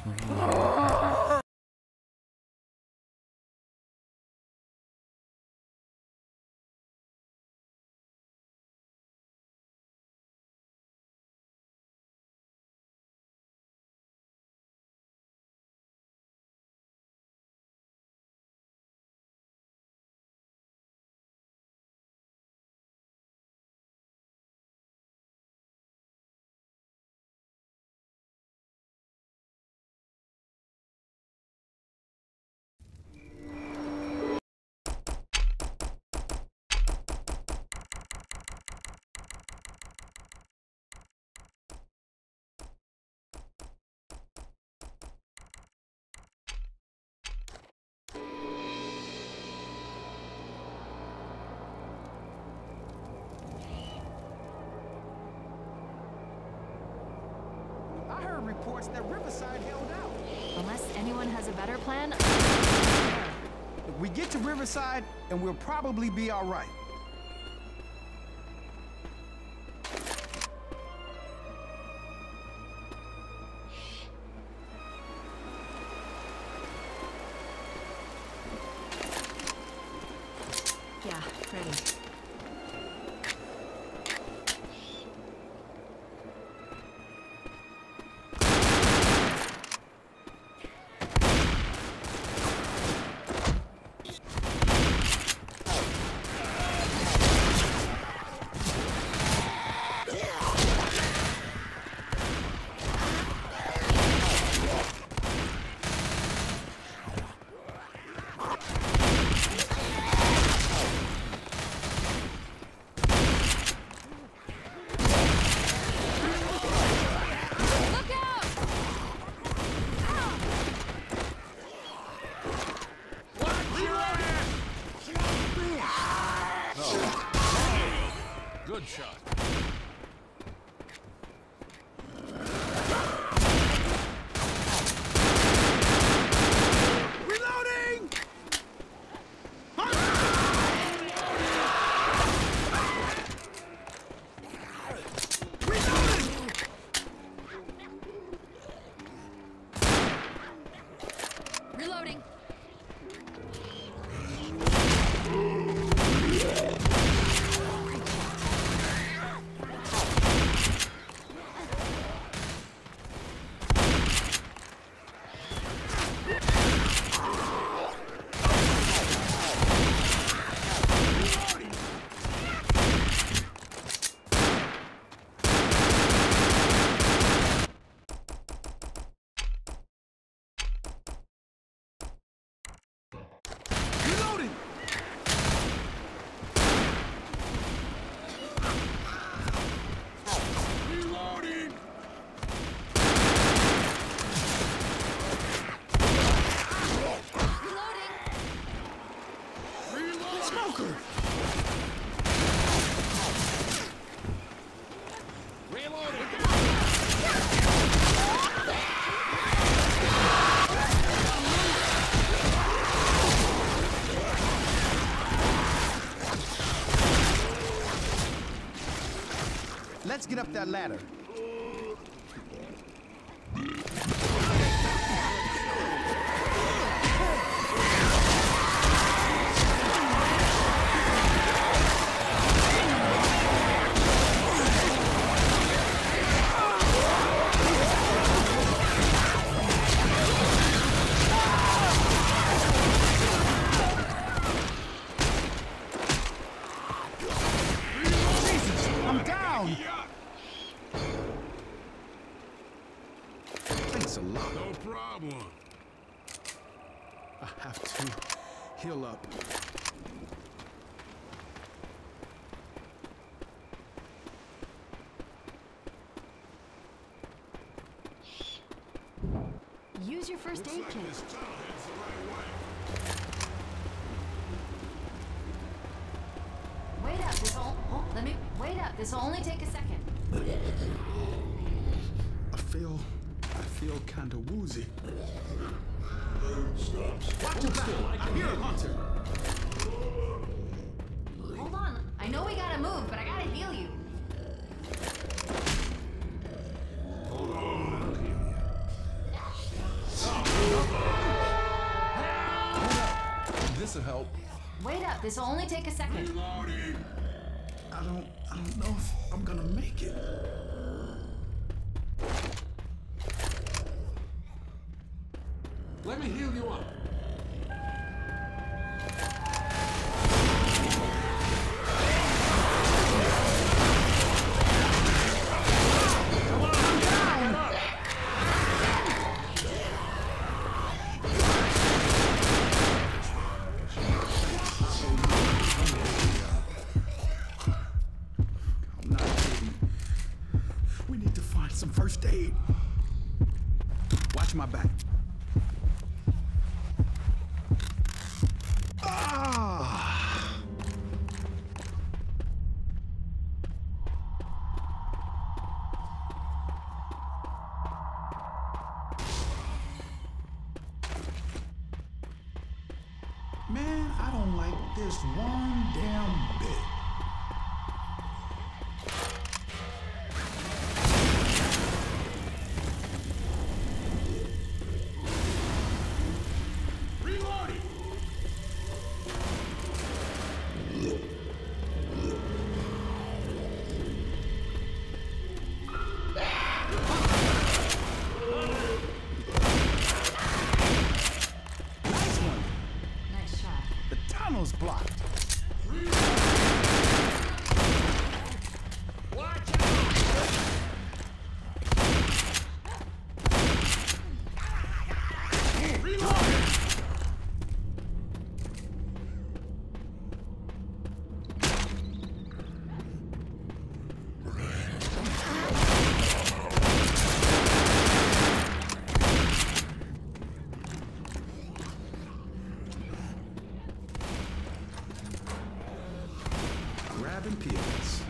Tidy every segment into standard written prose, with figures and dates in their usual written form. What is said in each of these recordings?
I heard reports that Riverside held out. Unless anyone has a better plan. We get to Riverside, and we'll probably be all right. Yeah, ready. Good shot. Reloading! Reloading. Reloading! Reloading! Reloading. Smoker! Let's get up that ladder. I'm down! Thanks a lot. No problem. I have to heal up. Use your first aid kit. This tunnel heads the right way. Wait up, wait up, this'll only take a second. I feel kinda woozy. Watch your back. I hear a hunter. Hold on, I know we gotta move, but I gotta heal you. Hold on. This'll help. Wait up, this'll only take a second. Reloading! I don't know if I'm gonna make it. Let me heal you up. I'm not kidding. We need to find some first aid. Watch my back. Ah! Man, I don't like this one damn bit. Reloading! Nice one. Nice shot. The tunnel's blocked. Watch out! Reloading! Grabbing pills.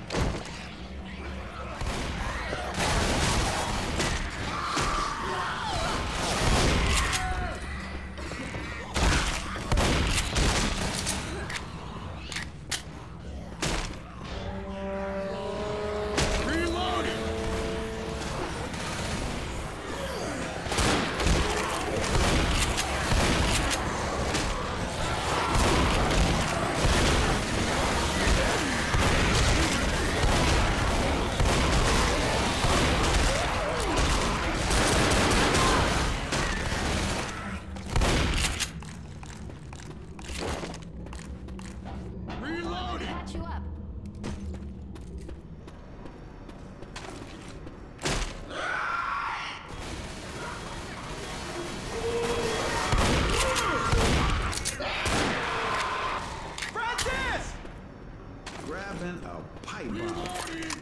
Reloading! Reloading! Patch you up. Francis! Grabbing a pipe bomb. Reloading!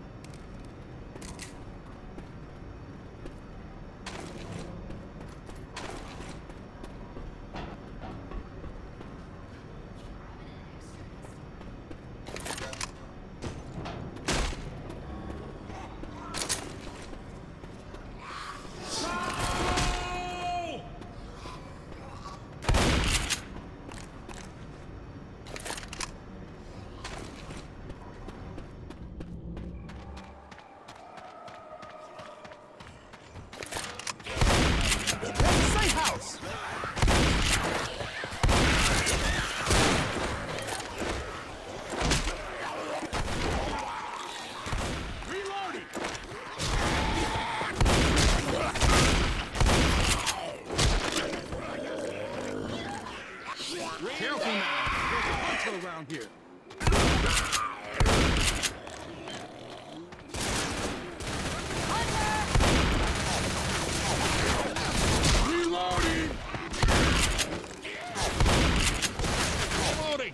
No! There's a safe house. Reloading! Careful now. There's a hunter around here. Reloading! Reloading!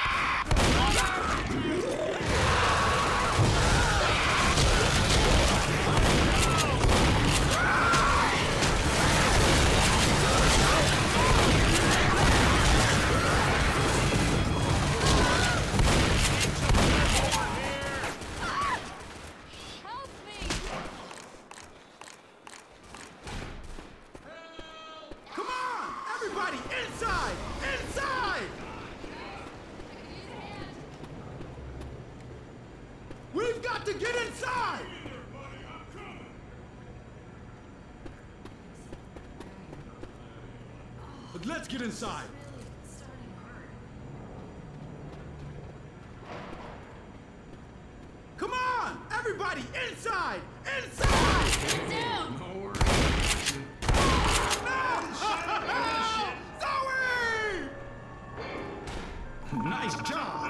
Help me! Come on! Everybody inside! Inside! We've got to get inside! But let's get inside. Come on! Everybody, inside! Inside! Get down! Zoe! Nice job!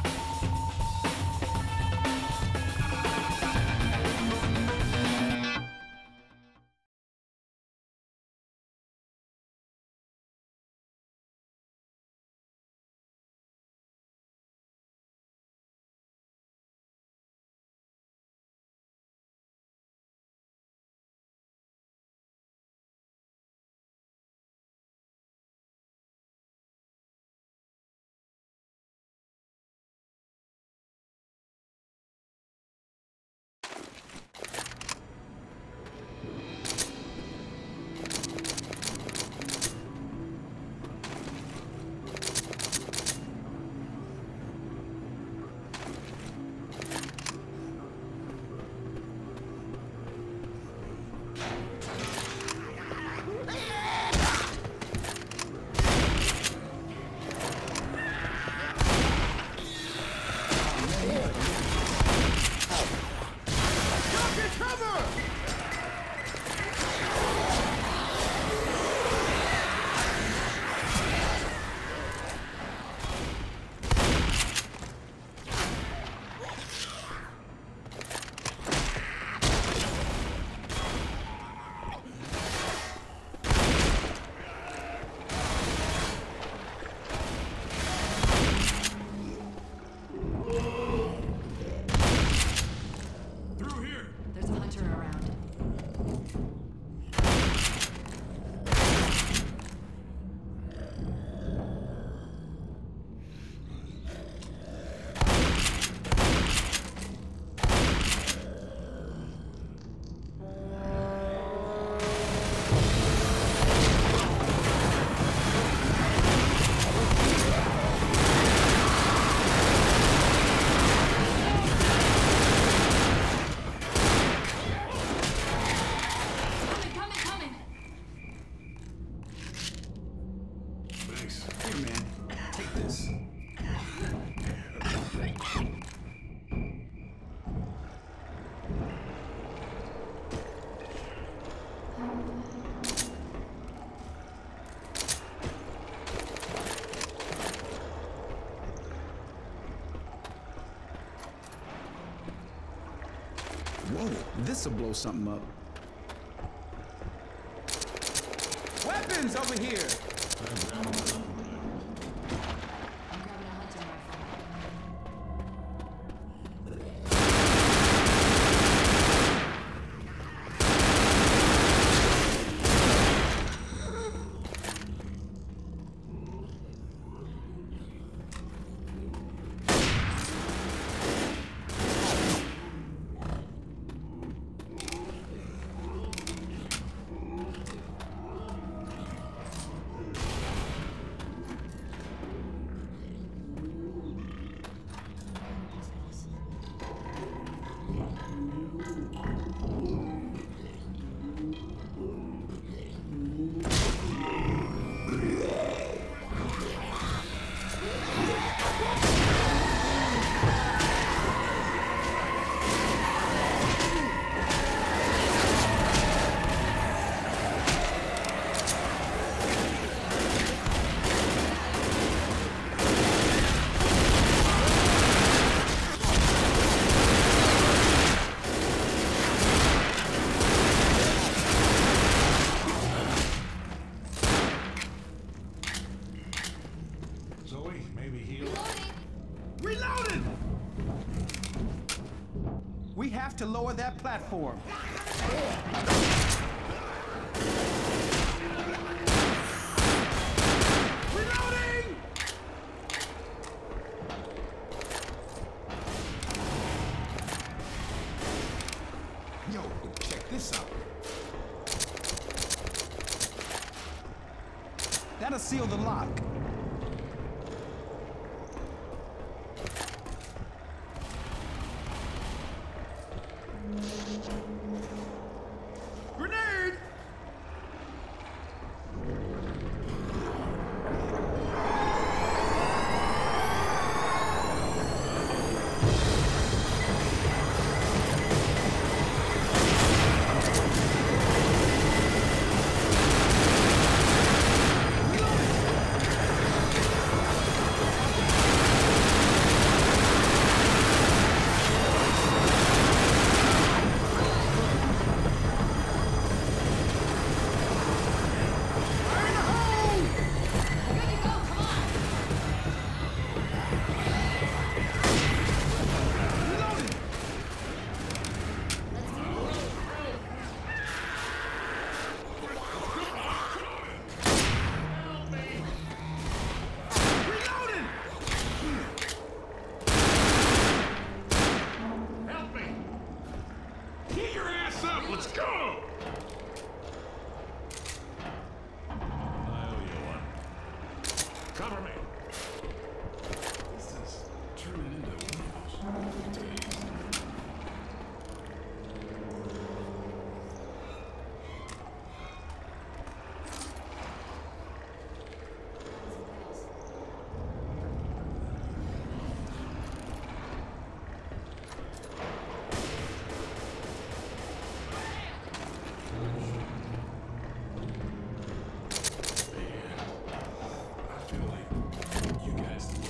There's a hunter around. Here, man. Take this. Whoa, this'll blow something up. Weapons over here! I'm grabbing a hunting rifle. Zoe, maybe heal. Reloaded! We have to lower that platform. Reloading! Yo, check this out. That'll seal the lock. Grenade! Cover me. This is turning into one of those days. I feel like you guys look.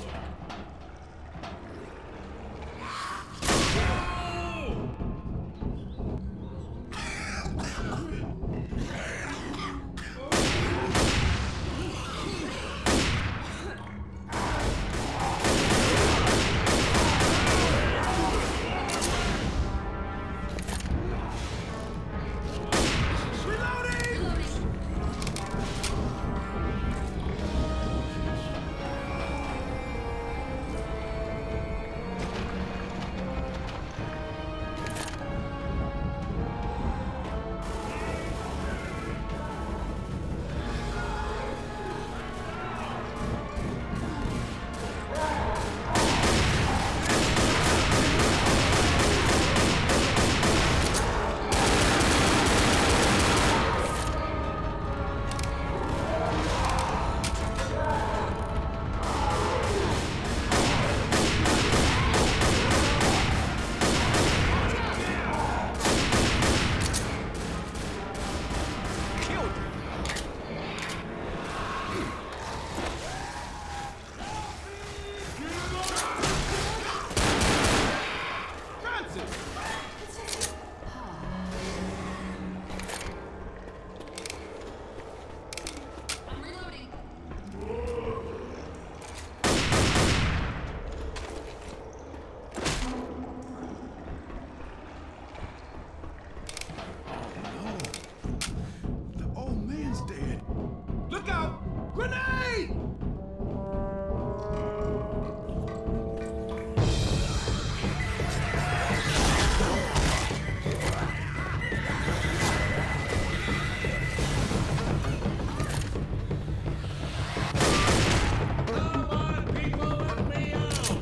I'm reloading. The old man's dead. Look out! Grenade! Come on, people, let me out.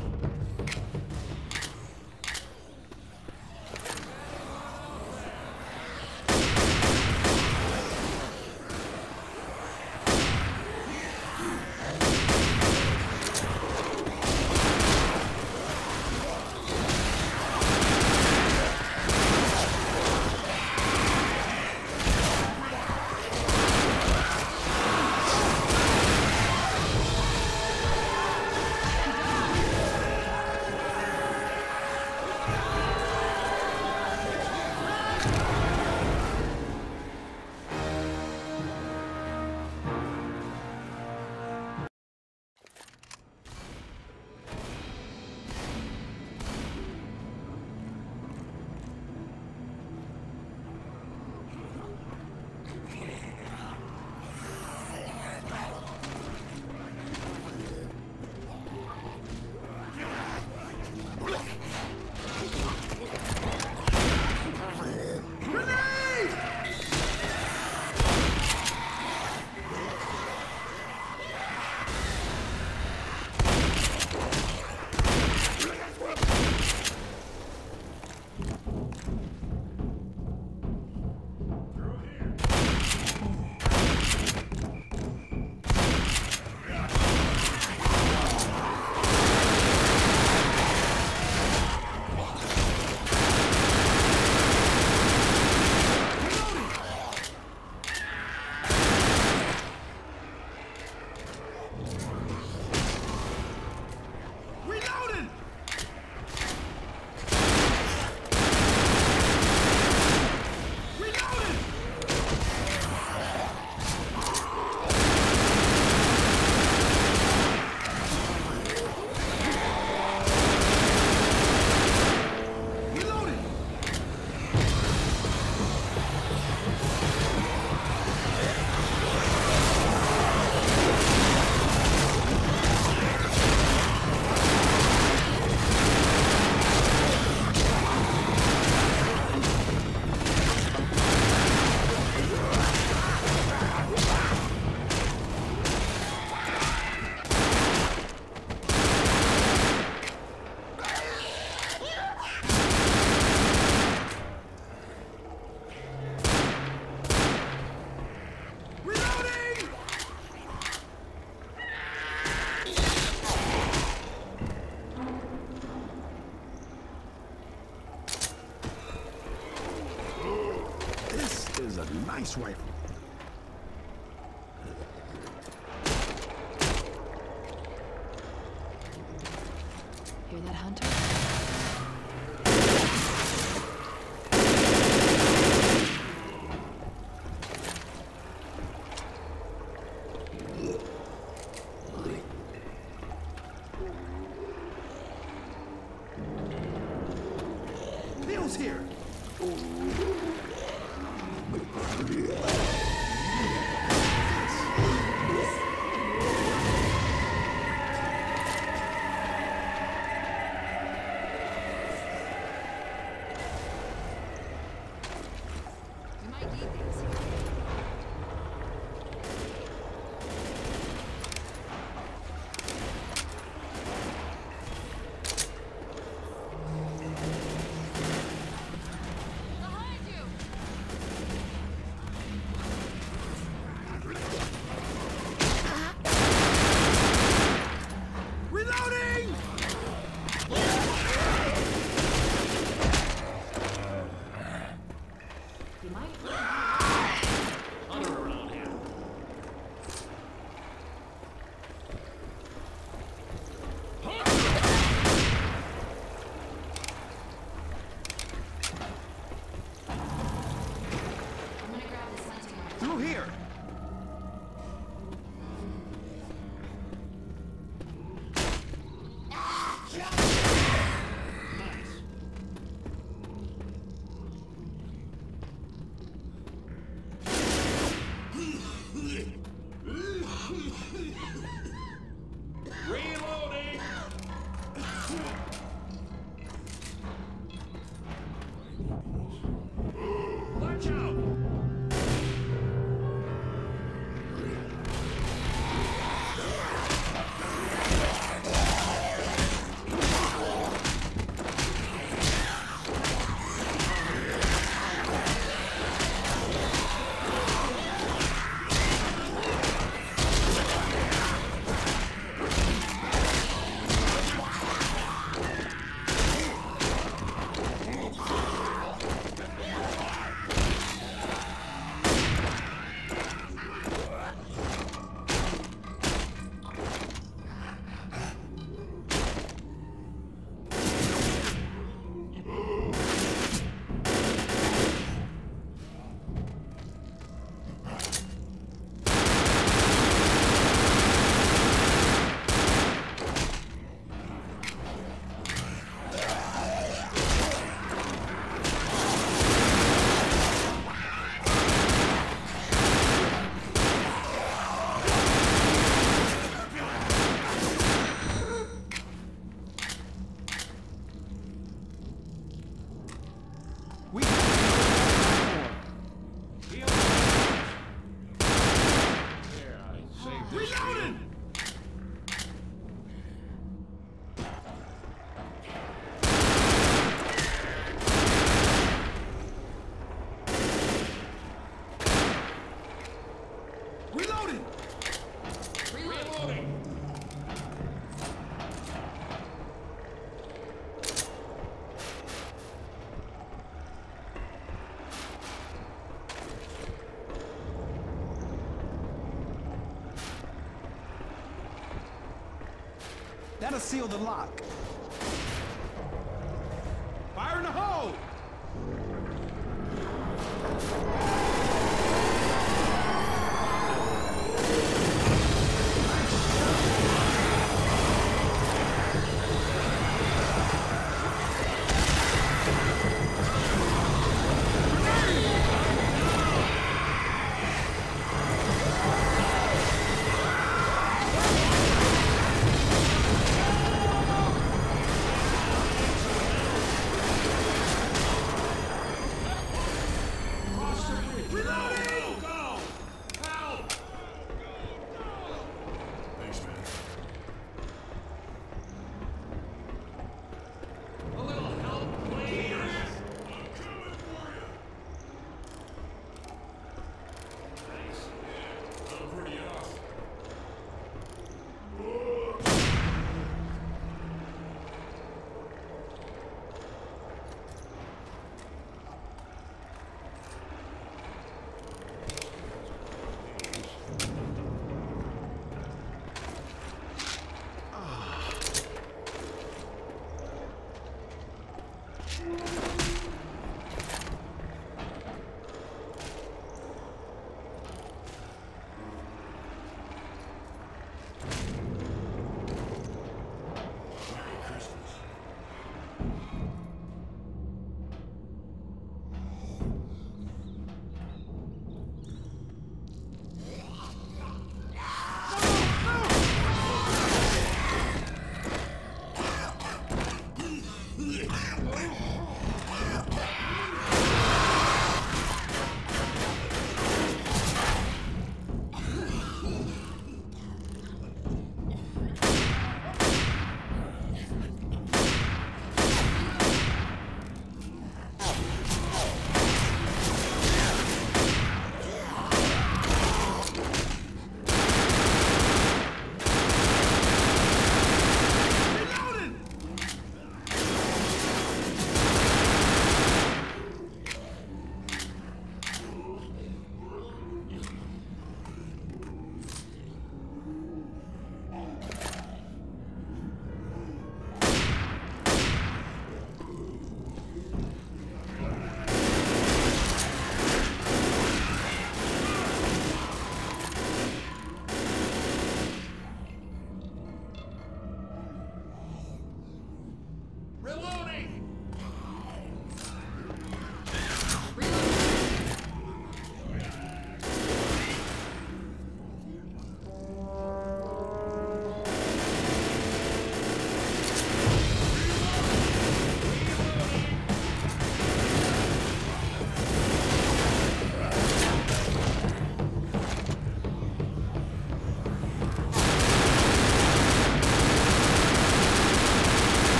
this rifle. Hear that, Hunter? Bill's here. We might need these. Behind you! Reloading! You might. Hunter around here. I'm gonna grab this hunting rifle. Through here. Nice. Reloading. Watch out. We Heal. Here, I saved this. Reloading! Reloading! Reloading. That'll seal the lock. Fire in the hole! Cross the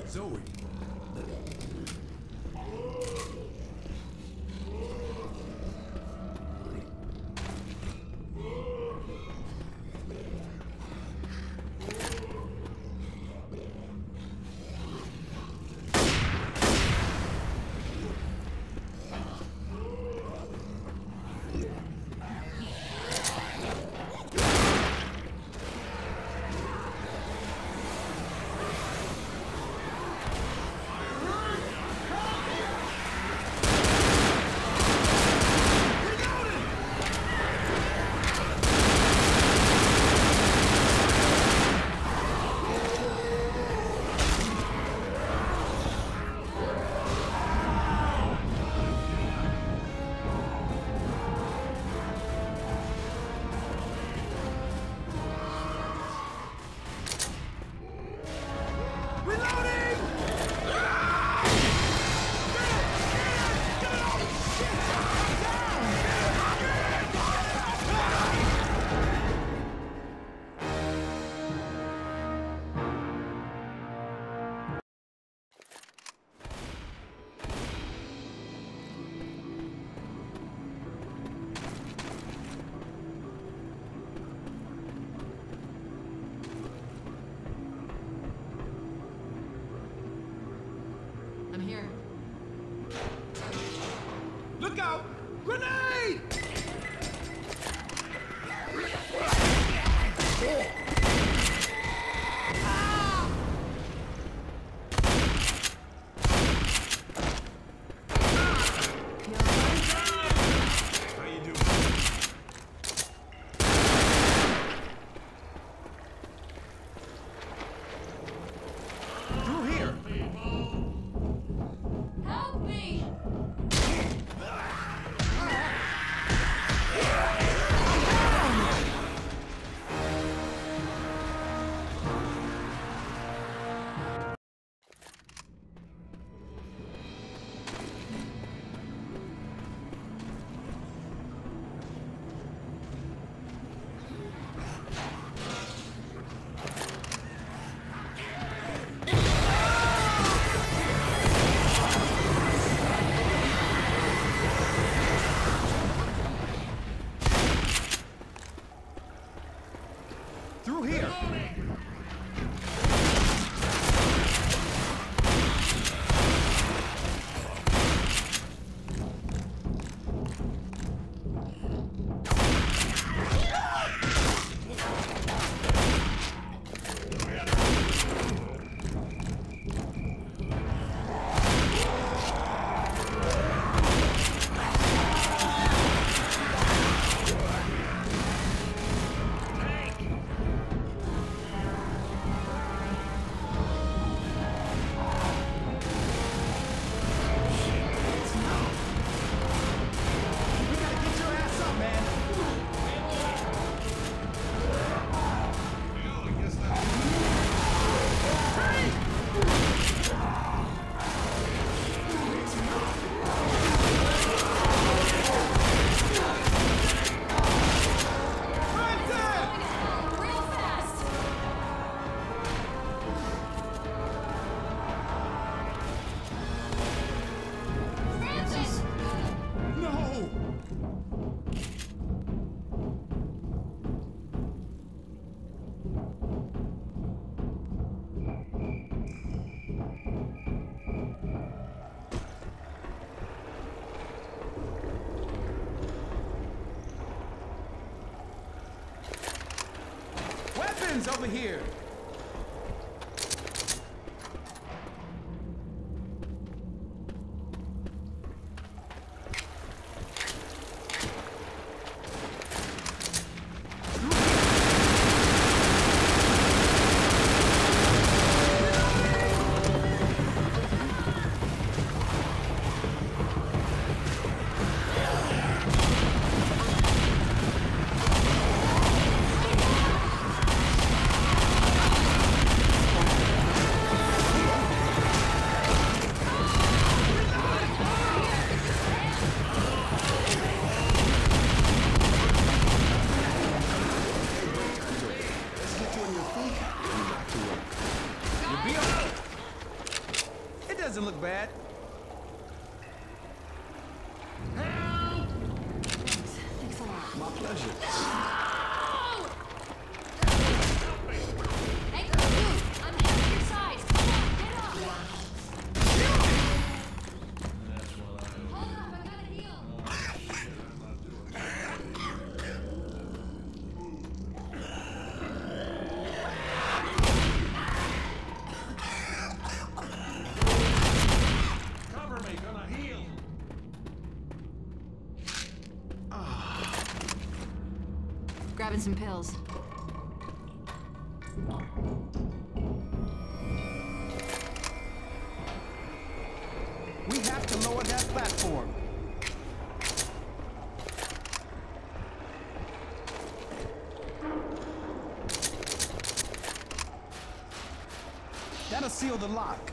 Zoe. I'm here. Look out! Grenade! How you doing? Through here. Help me! Through here. We gotta get your ass up, man. Well, I guess that's... Real fast! Francis! No! Weapons over here. doesn't look bad. Thanks a lot. My pleasure. Hey, dude, I'm heading your side. Come on, get up. Hold up, I gotta heal. Cover me, gonna heal. Grabbing some pills. We have to lower that platform. That'll seal the lock.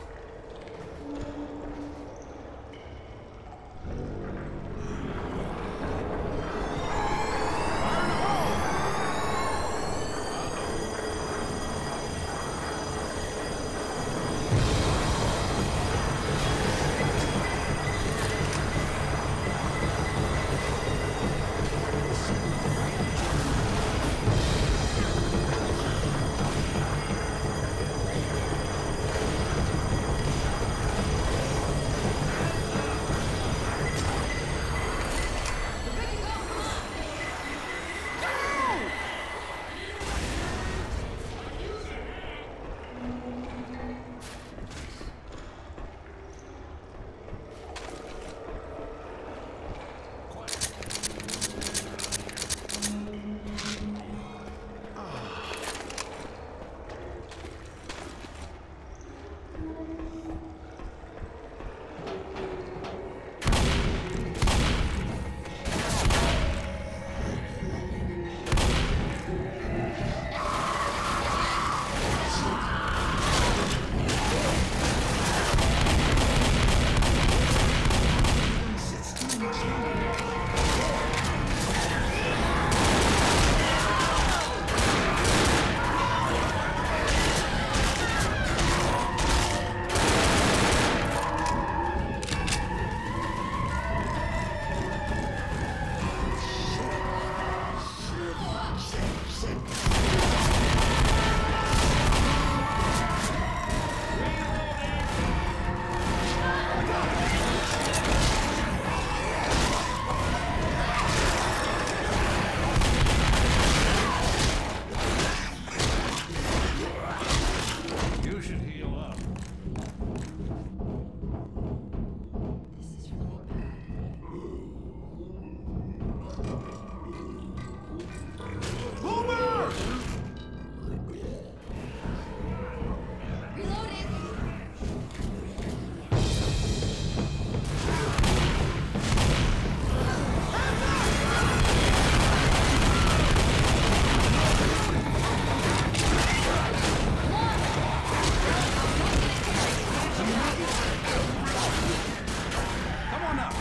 You should heal up. This is really bad. Reloading. Come on up.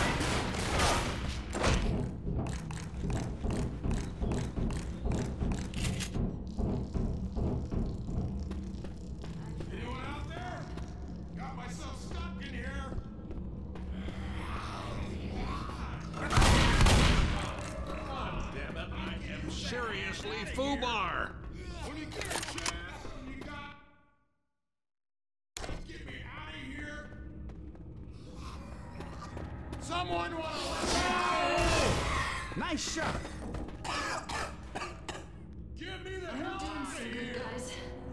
Anyone out there? Got myself stuck in here. Damn it, I am seriously FUBAR. When you get a chance, you got. Get me out of here. Someone wanna let me out? Nice shot. Get me the hell Doing out of so good, here. guys.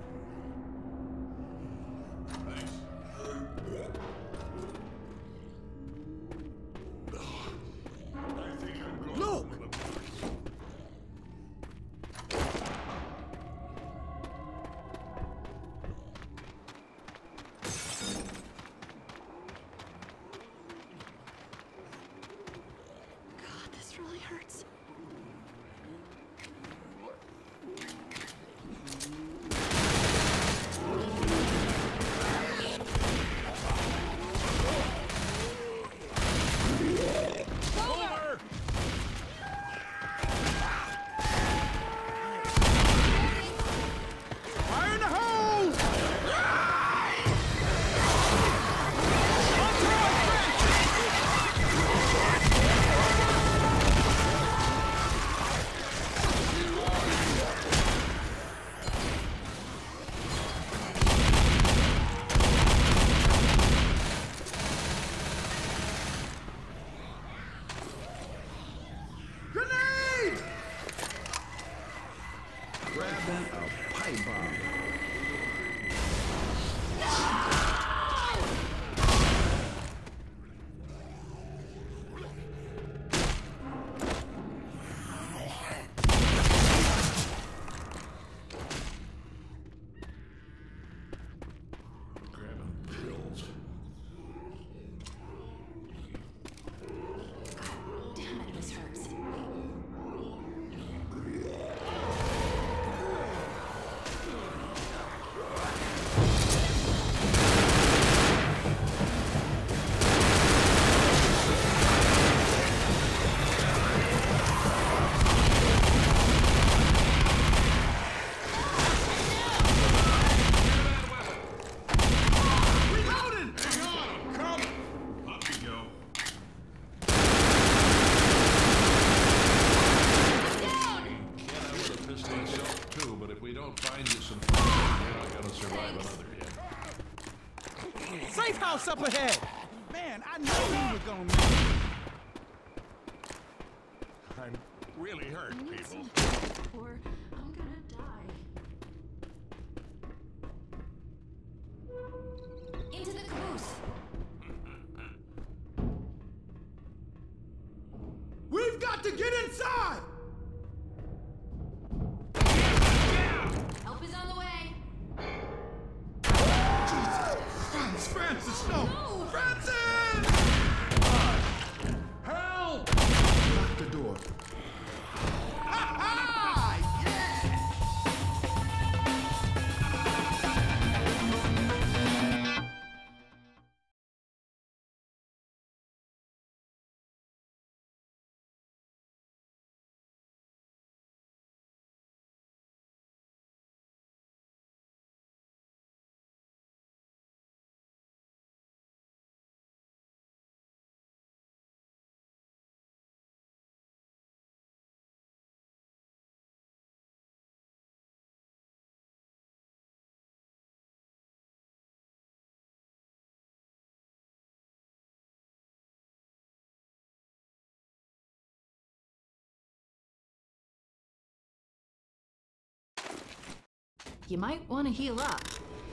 Thanks. I think I'm going. Look! God, this really hurts. right, Bob. Grabbing pills. Damn it, this hurts. Reloading! Hang on, I'm coming. Up you go. Can't have with a pistol itself too, but if we don't find you some fun, you're not gonna survive another hit. Safe house up ahead! Man, I knew we were gonna make it. I'm really hurt, people. Or I'm gonna die. Into the caboose. We've got to get inside! Help is on the way. Francis, no! No! Francis! Help! Lock the door. You might want to heal up.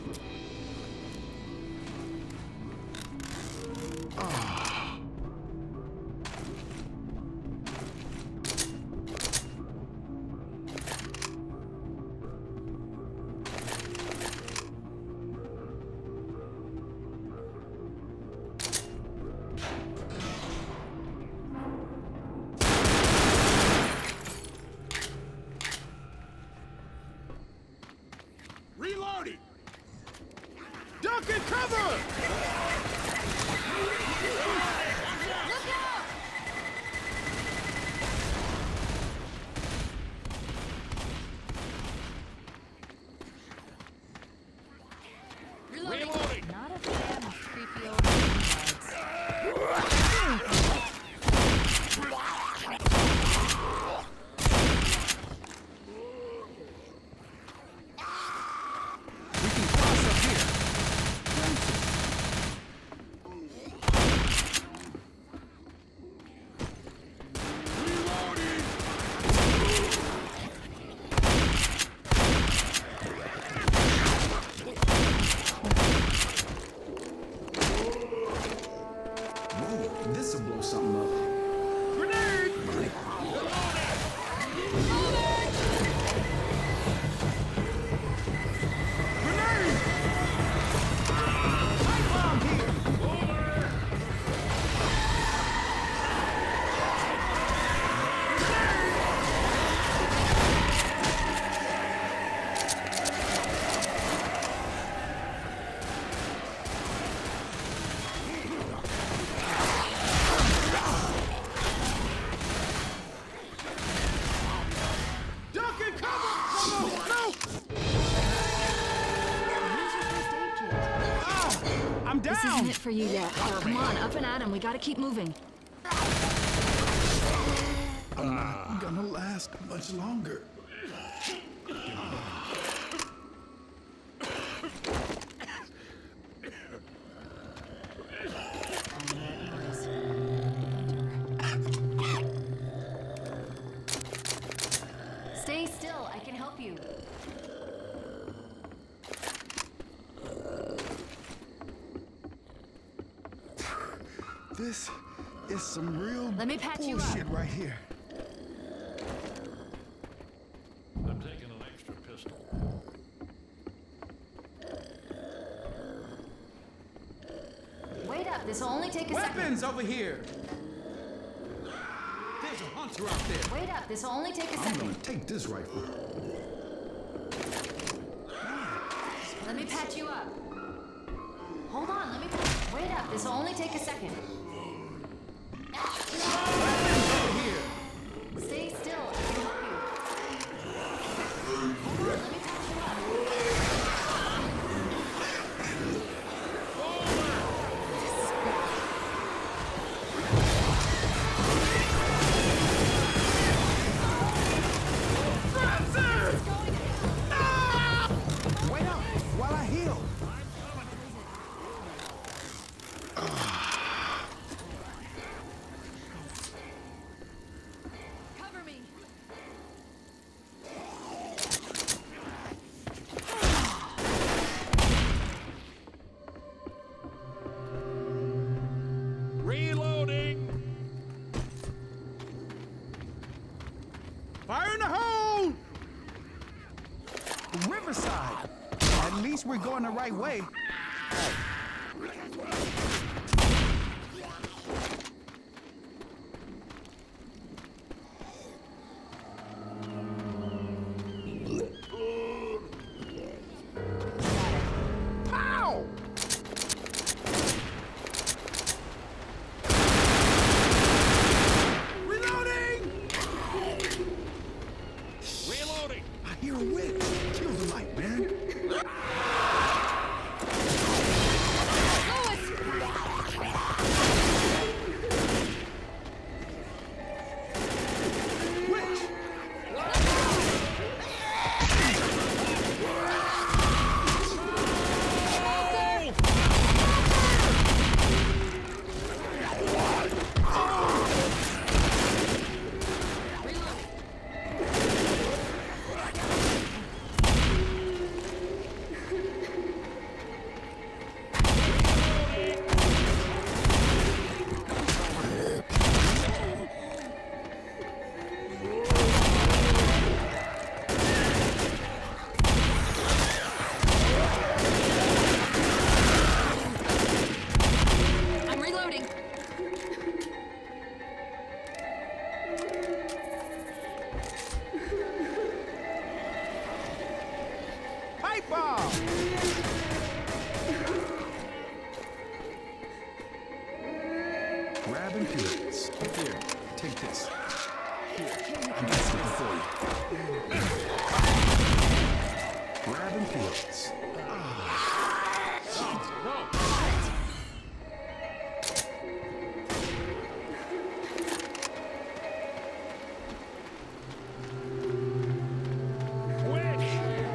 Reloading! Duck and cover! Look out! Reloading. Reloading! Not a fan of creepy old bugs. We can cross up here. Whoa, this'll blow something up. Grenade! Grenade! Pipe bomb here! Duck and cover! No, no, no! Use your first aid kit. Ow! I'm This down! isn't it for you yet. Come on, up and at 'em. We gotta keep moving. I'm not gonna last much longer. Stay still. I can help you. This is some real Let me patch you up. bullshit right here. I'm taking an extra pistol. Wait up, this'll only take a second. Weapons over here! There's a hunter out there. Wait up, this'll only take a I'm second. gonna take this rifle. Let me patch you up. Hold on, let me wait up, this'll only take a second. Over here. Stay still, I can help you. Hold on, let me patch you up. Wait up while I heal. Cover me. Reloading! Fire in the hole! Riverside. At least we're going the right way. Ow! Reloading! Reloading! I hear a witch. Kill the light, man. Witch! I'm reloading. Pipe bomb! Grabbing pellets. Here, take this. Here, I got something for you. Grabbing pellets. Witch!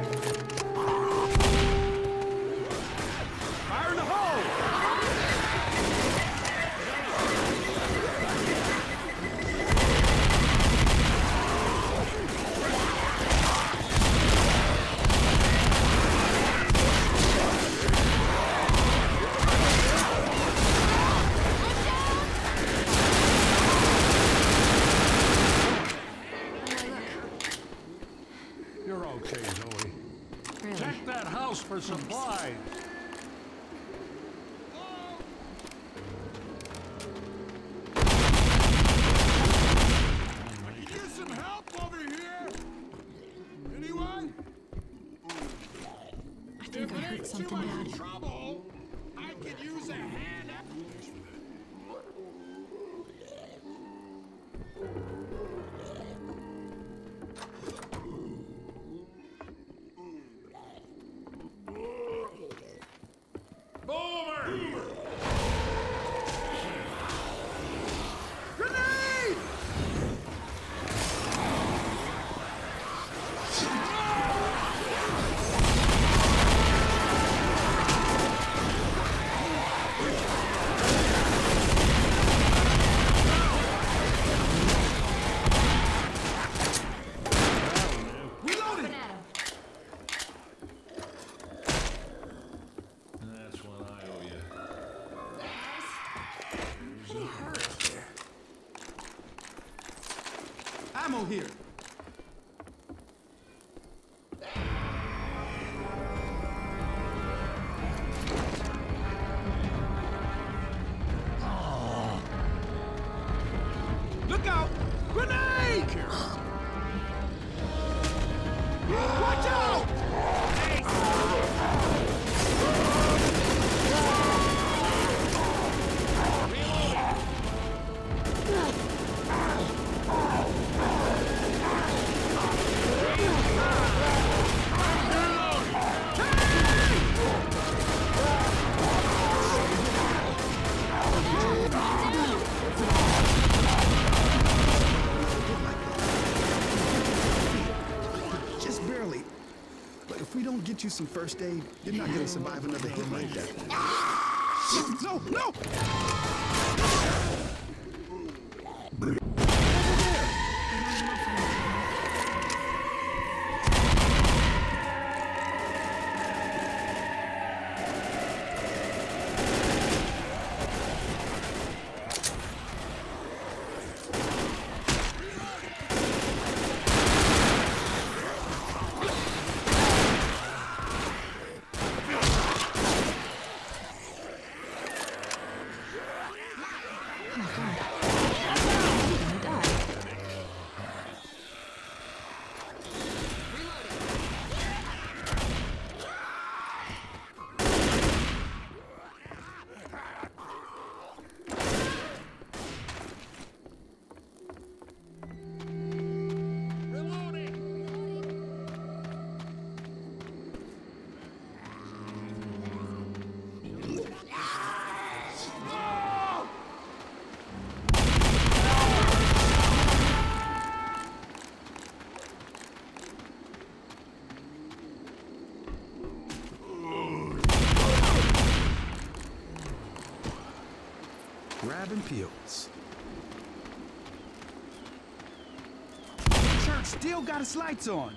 Fire in the hole! You're okay, Zoe. Really? Check that house for supplies. Use some help over here. Anyone? I think I heard something bad. Trouble. I could use a hand. Boomer! Grenade! ammo here. Look out! Grenade! Watch out! Just barely. But if we don't get you some first aid, you're not gonna survive another hit like that. No, no! Grabbing pills. Church still got its lights on.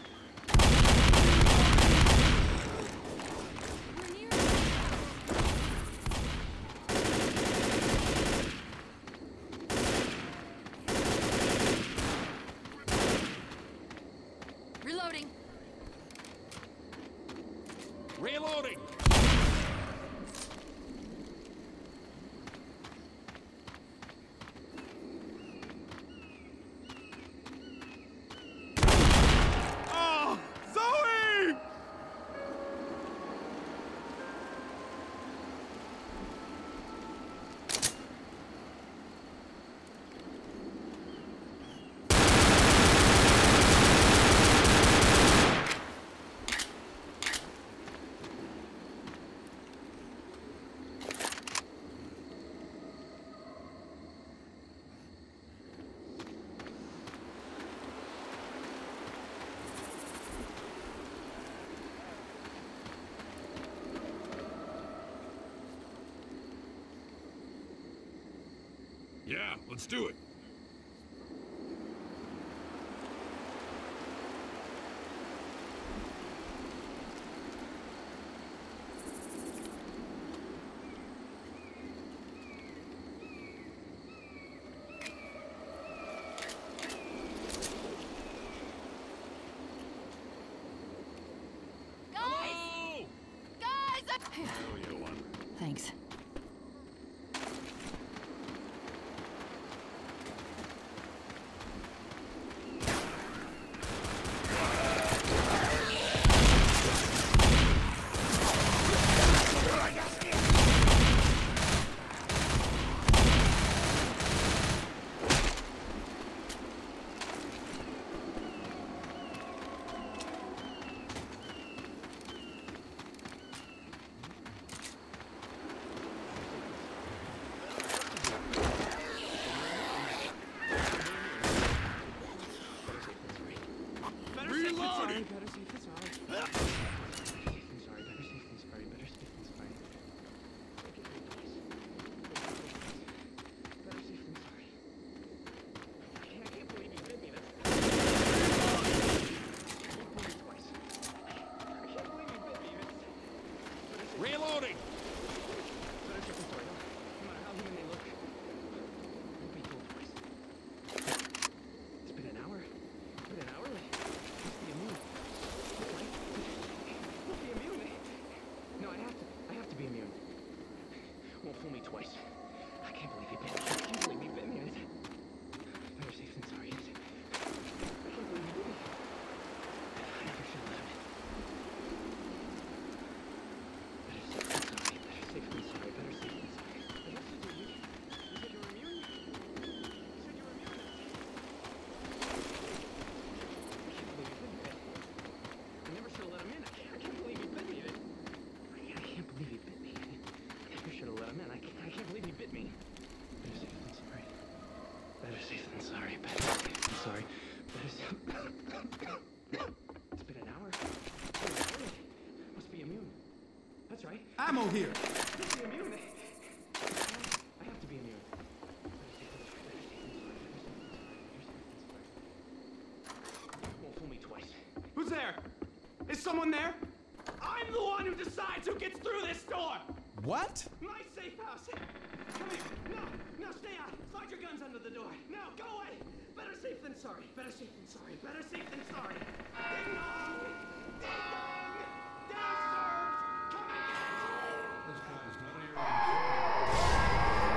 Reloading. Reloading! Oh, Zoe! Yeah, let's do it. Guys! Guys! Oh, you one. Thanks. Reloading! Reloading! It's been an hour right? Ammo here. I have to be immune. I have to be immune. Won't fool me twice. Who's there? Is someone there? I'm the one who decides who gets through this door! What? My safe house! Come here! No, stay out! Slide your guns under the door! No, go away! Better safe than sorry! Better safe than sorry! Better safe than sorry! Ding dong! Ding dong! Day served! Come and This guy's none of your own.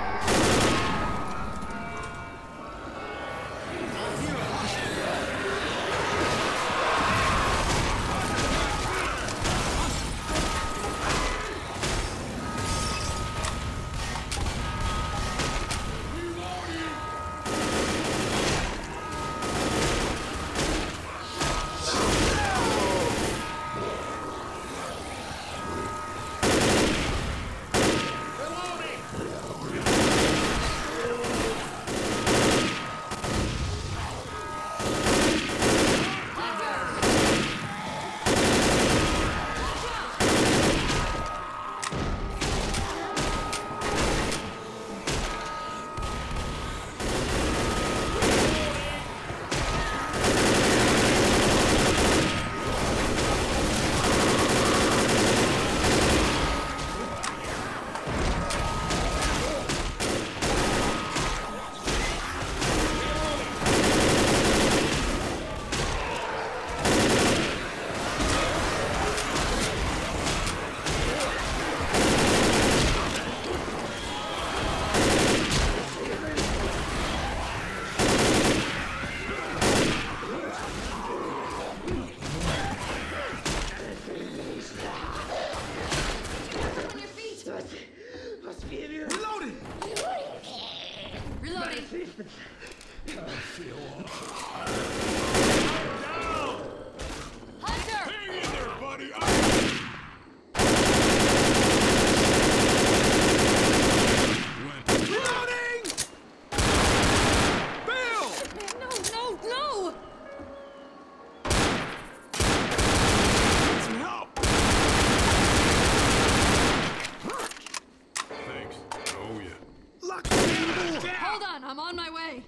I'm on my way.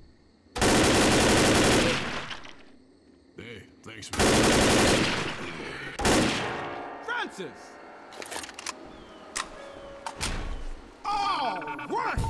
Hey, thanks, man. Francis! All right!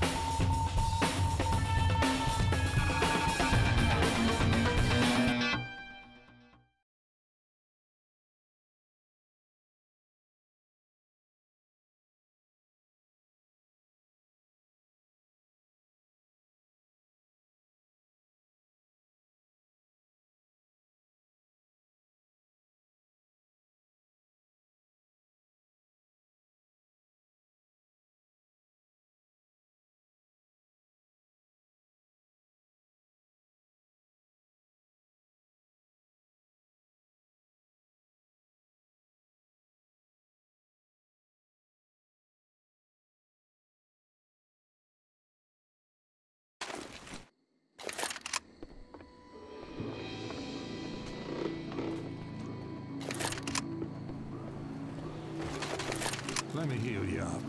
Let me heal you up.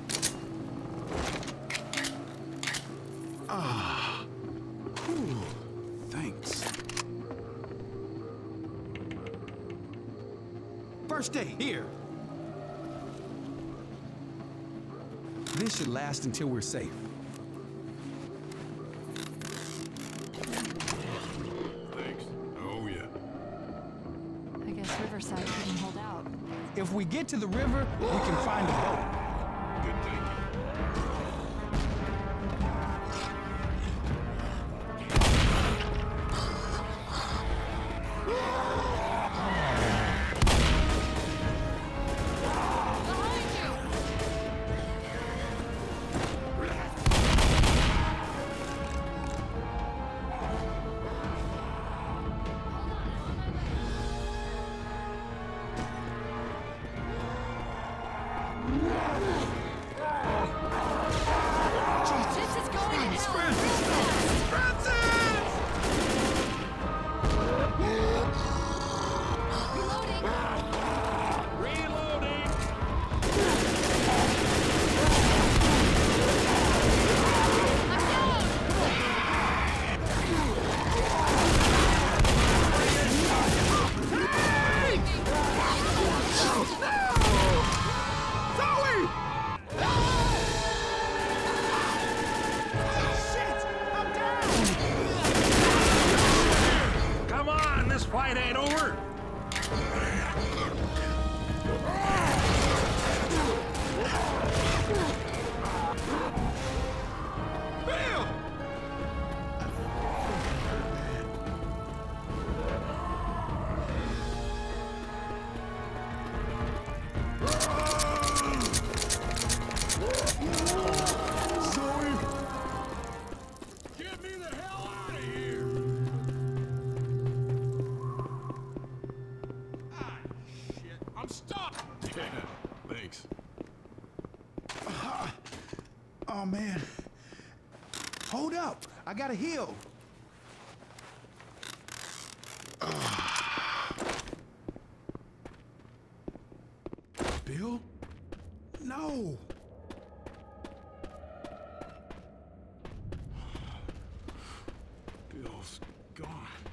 Ah. Whew. Thanks. First aid, here. This should last until we're safe. Thanks. Oh, yeah. I guess Riverside couldn't hold out. If we get to the river, we can find a boat. Good thinking. Oh, man. Hold up. I gotta heal. Bill? No. Bill's gone.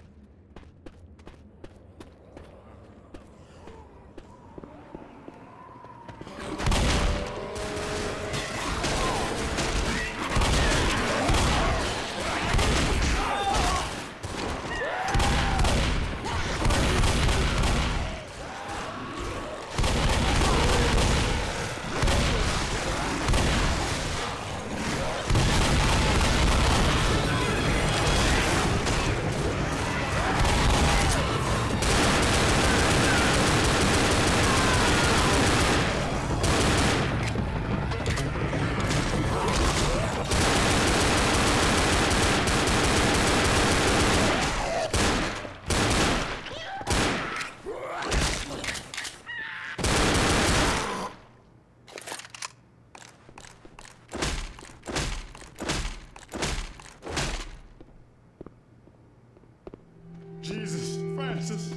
Jesus, Francis.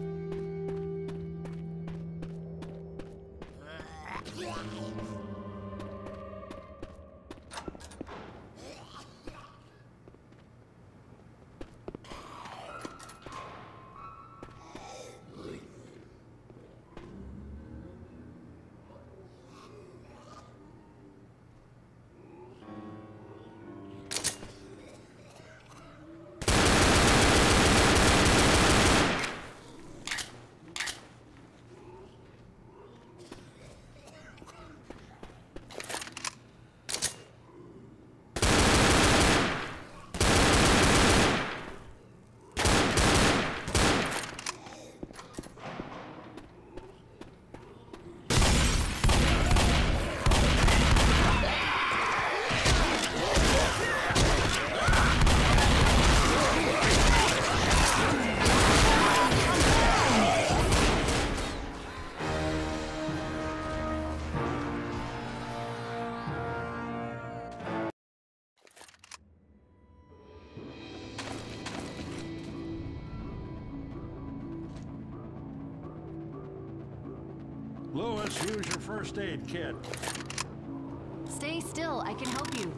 Louis, use your first aid kit. Stay still. I can help you.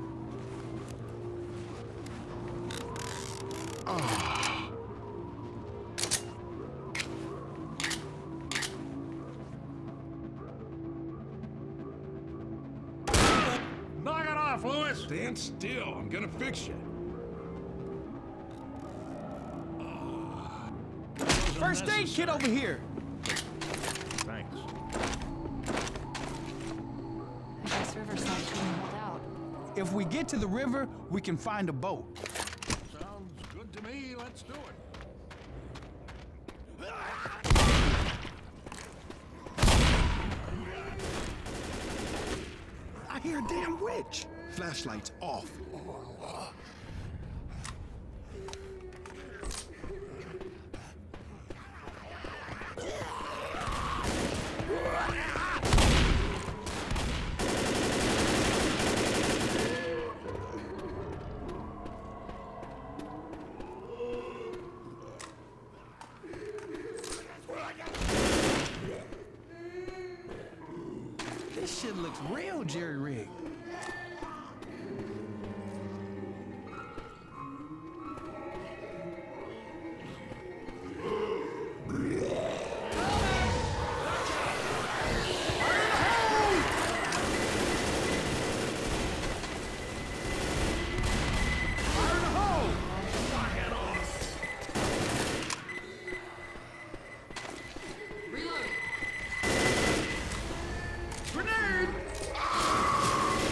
Knock it off, Louis! Stand still. I'm gonna fix you. First aid kit over here. Thanks. I guess Riverside couldn't hold out. If we get to the river, we can find a boat. Sounds good to me. Let's do it. I hear a damn witch. Flashlights off. This shit looks real jerry-rigged. Reload. Grenade!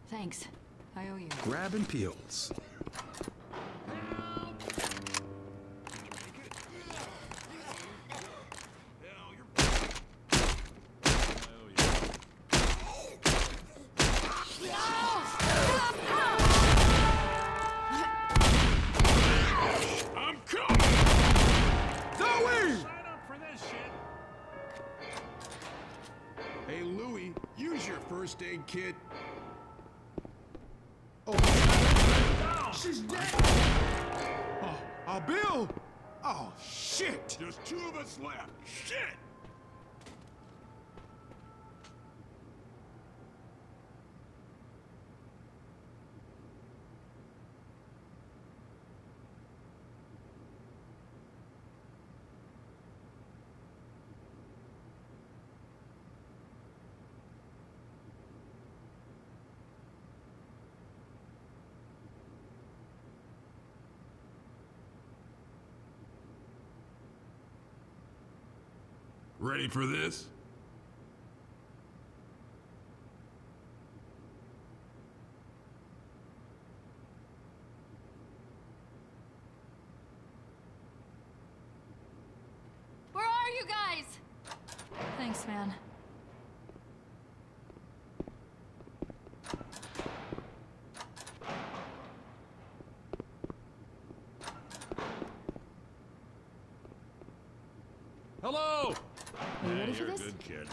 Thanks. I owe you. Grabbing pills. Hey, Louie, use your first aid kit. Oh, she's dead. Bill. Oh, shit. There's 2 of us left. Shit! Ready for this? Where are you guys? Thanks, man. Hello! Are you ready for You're this? a good kid.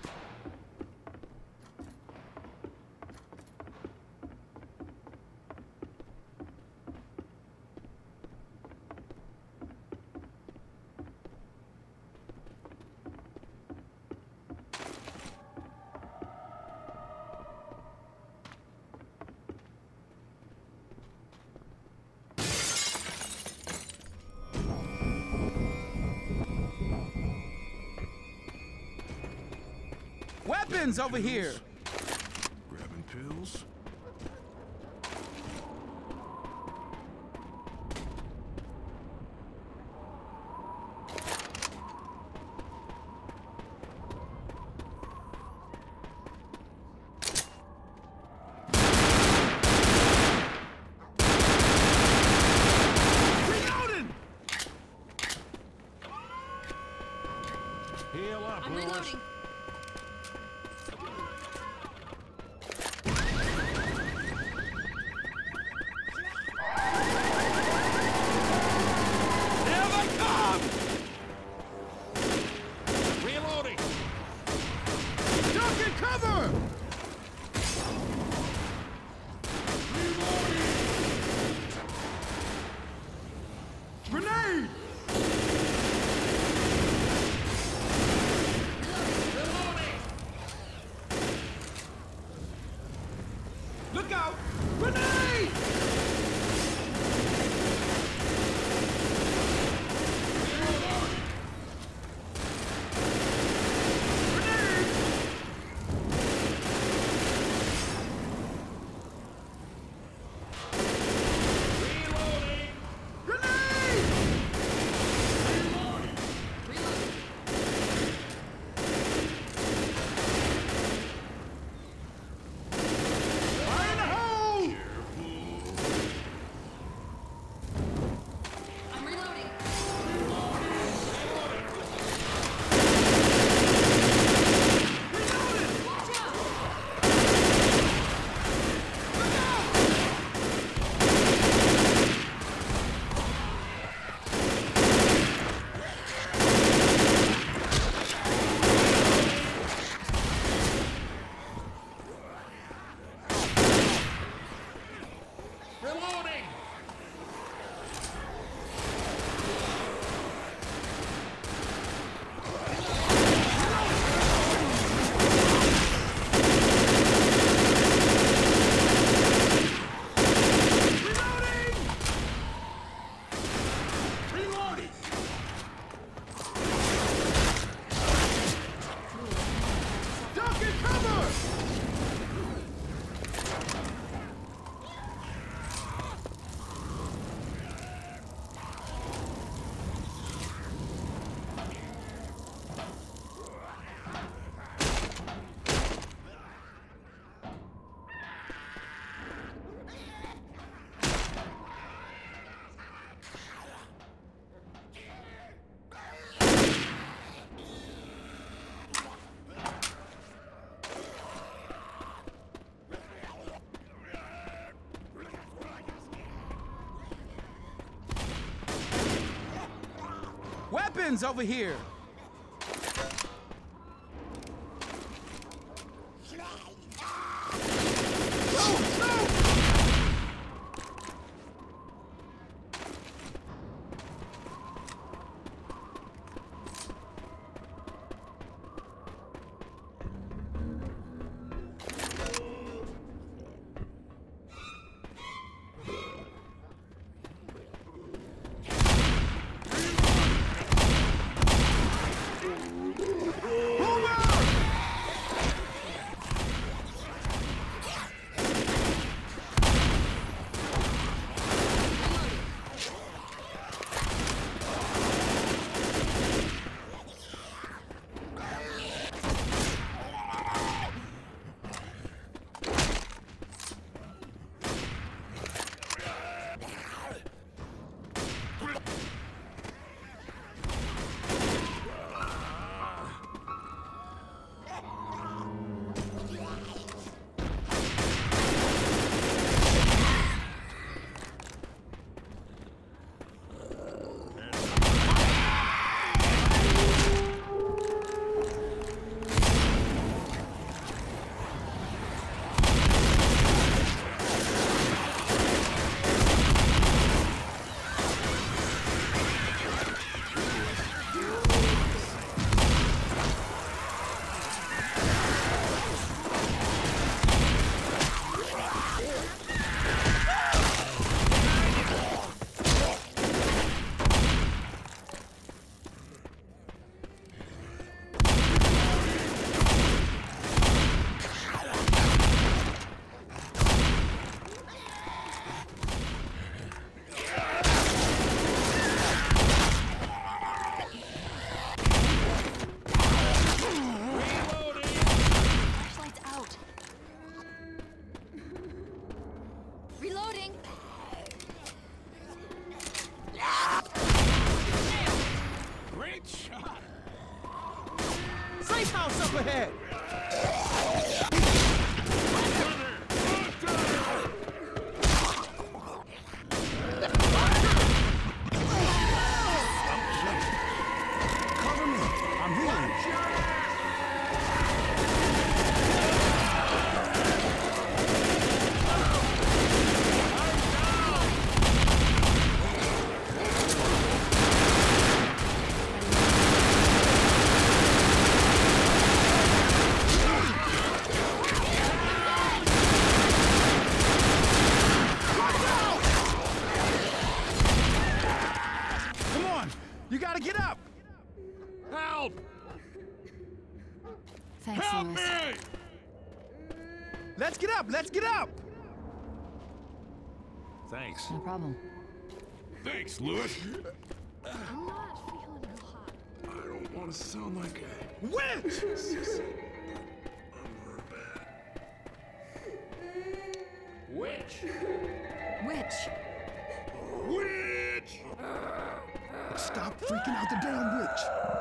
Weapons over here! Grabbing pills? Reloading! Heal up, I'm Lewis. reloading. Here they come! Reloading! Duck and cover! Grenade! Look out! Grenade! Grenade! Fire in the hole! weapons over here! Thanks, Help Louis. me! Let's get up! Let's get up! Thanks. No problem. Thanks, Louis. I'm not feeling real hot. I don't want to sound like a Witch! witch. Witch. Witch! Stop freaking out the damn witch.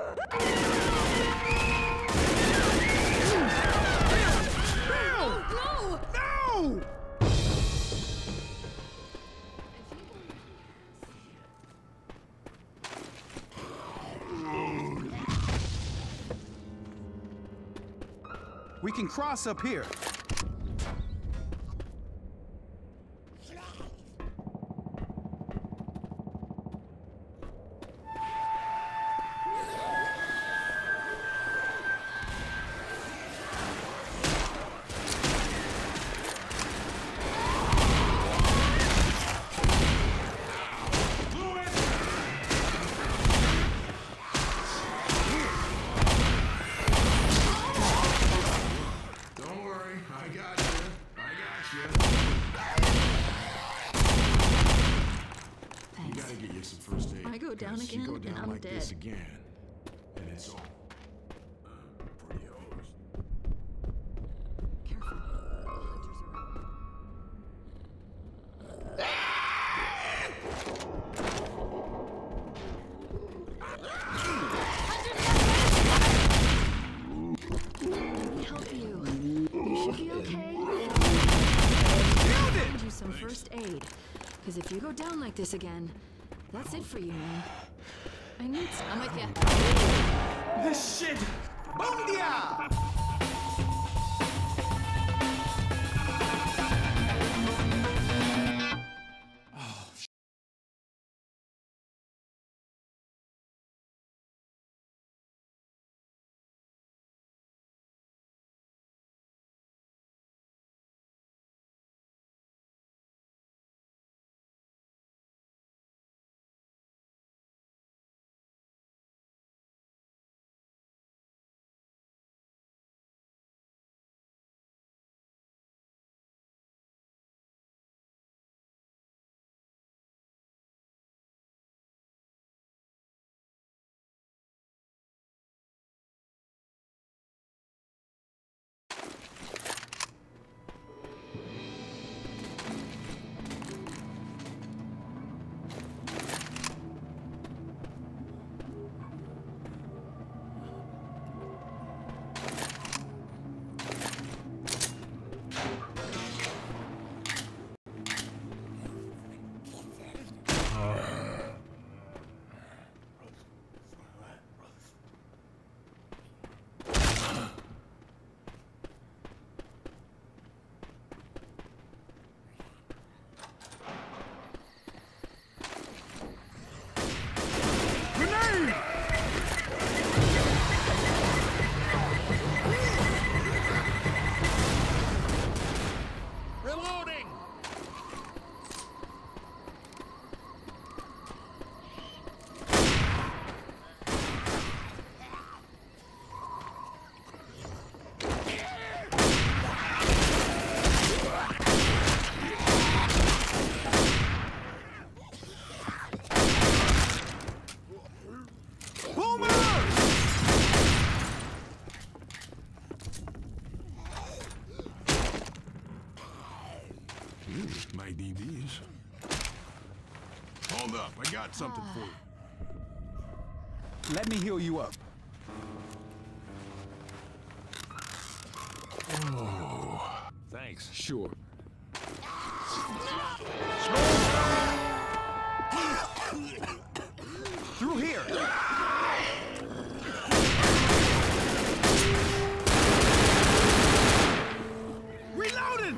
No! No! We can cross up here. Don't worry, I got you. I got you. You Thanks. gotta get you some first aid. I go down 'cause you again, go and down I'm like this dead. again, and it's all for you. Careful. Hunters are around. Let me help you. You should be okay. I'll find you some first aid. Because if you go down like this again, that's it for you, man. I need some. I'm with you. This shit! Bon dia! Reloading! Might need these. Hold up, I got something for you. Let me heal you up. Thanks. Sure. Through here. Reloading!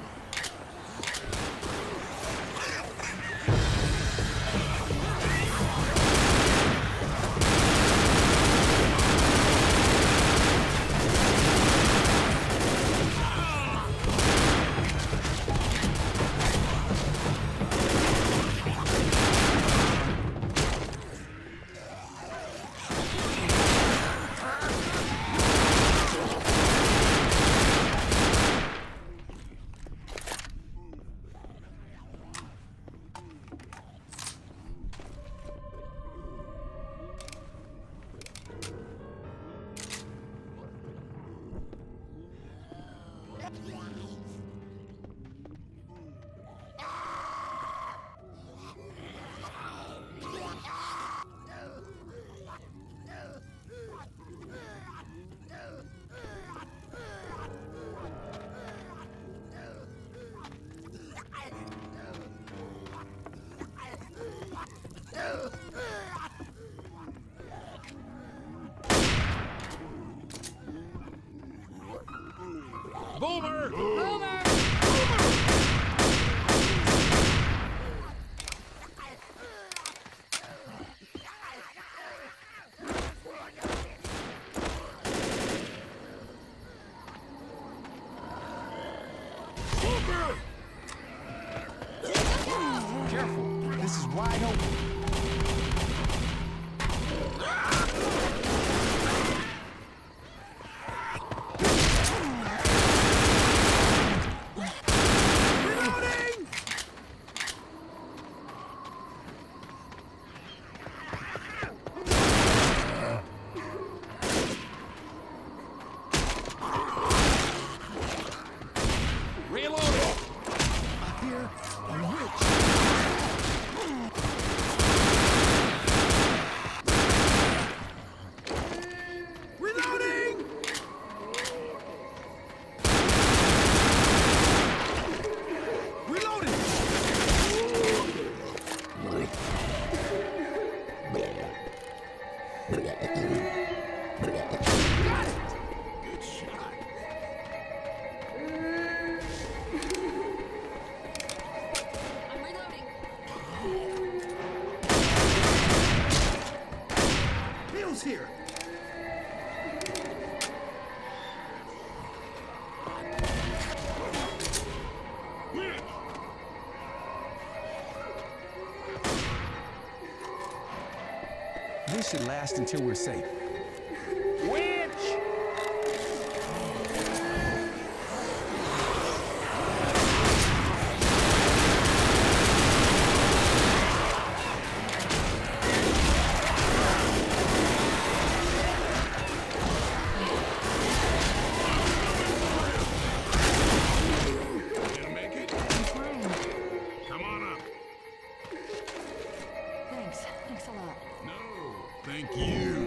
Boomer! Careful. This is wide open. Reloading! I hear a witch. This should last until we're safe. Witch! Thanks a lot. No, thank you.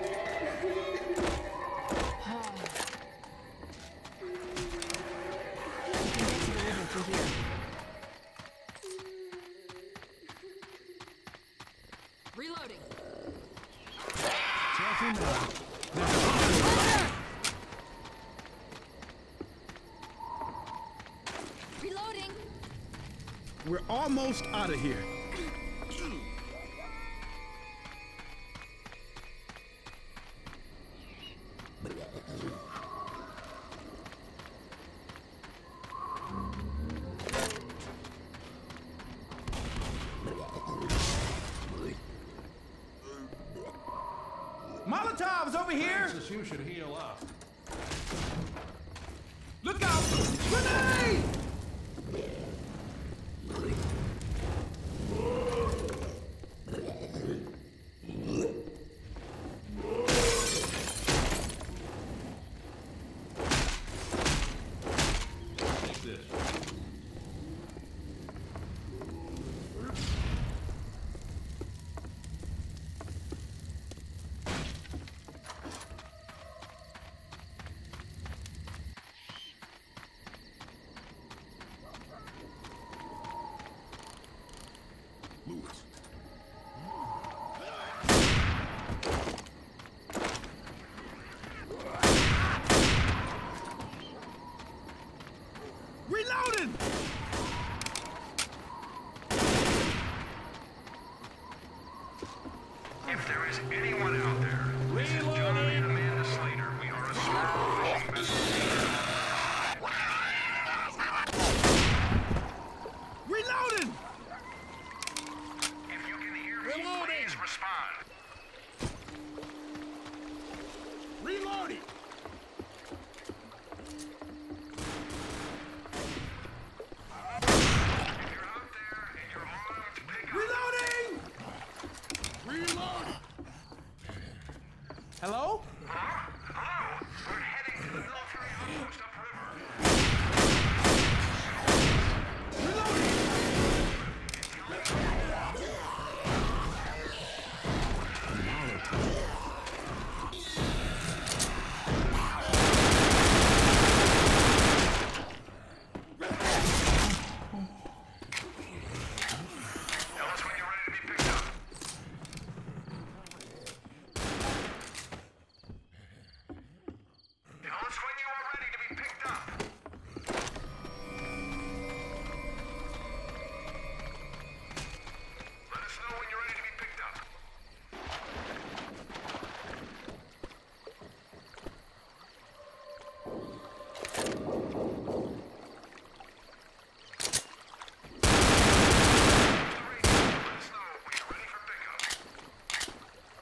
Reloading. Careful now. Reloading. We're almost out of here. Molotov's over here! Francis, you should heal up. Look out! Grenade! Take this. Lewis. Reloading! If there is anyone out there, this is John and Amanda Slater. We are a small fishing vessel. Reloading! If you can hear me, please respond. Reloading! If you're out there and you're armed, pick up. Reloading! Reloading! Hello? Hello? We're heading to the military outpost upriver. Tell us when you're ready to be picked up. Tell us when you are ready to be picked up. Let us know when you're ready to be picked up. Let us know when you're ready for pickup.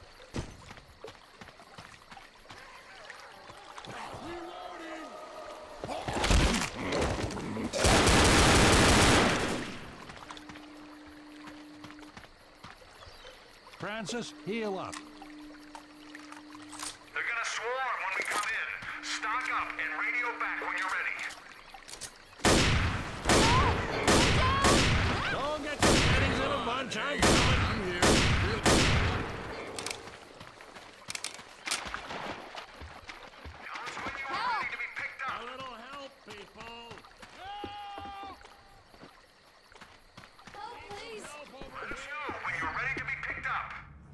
Francis, heal up. They're gonna swarm when we come in. Stock up and radio back when you're ready. Don't get your headings in a bunch. I'm coming. I'm here. Tell us when you are ready to be picked A up. little help, people. Oh, please. Let us know when you're ready to be picked up.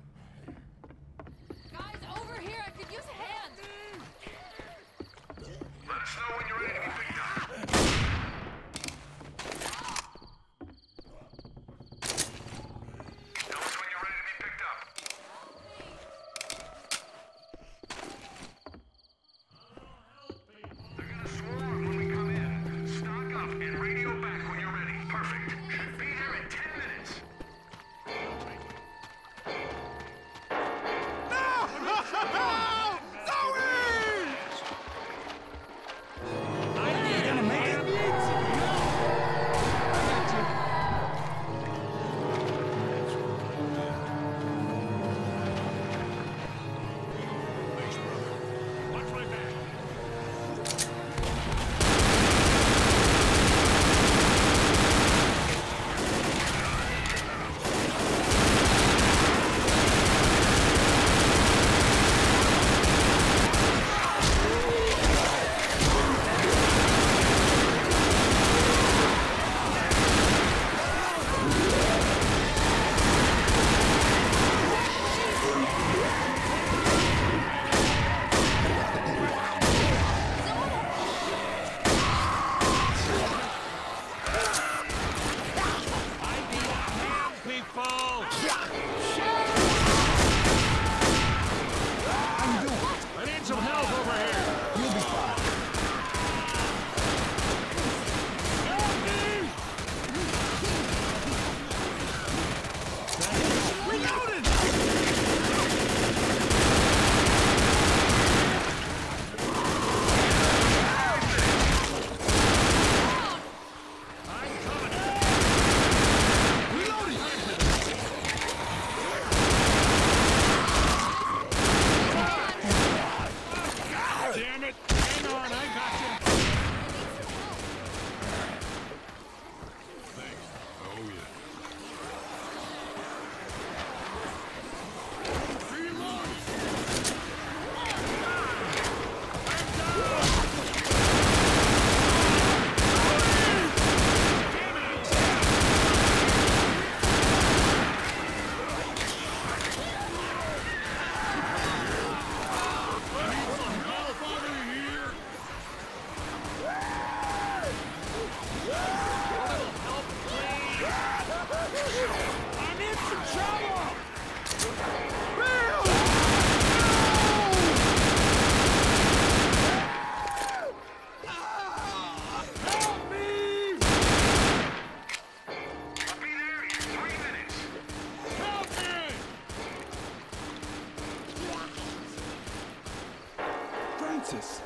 Guys, over here. I could use a hand. Let us know when you're ready to be picked up. I'm in some trouble! Help me! I'll be there in 3 minutes. Help me! Francis!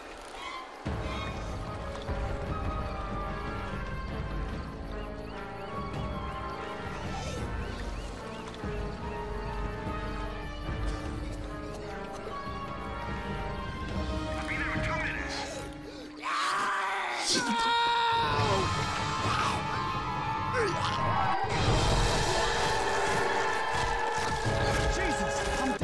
I'll be there in 2 minutes. Jesus! I'm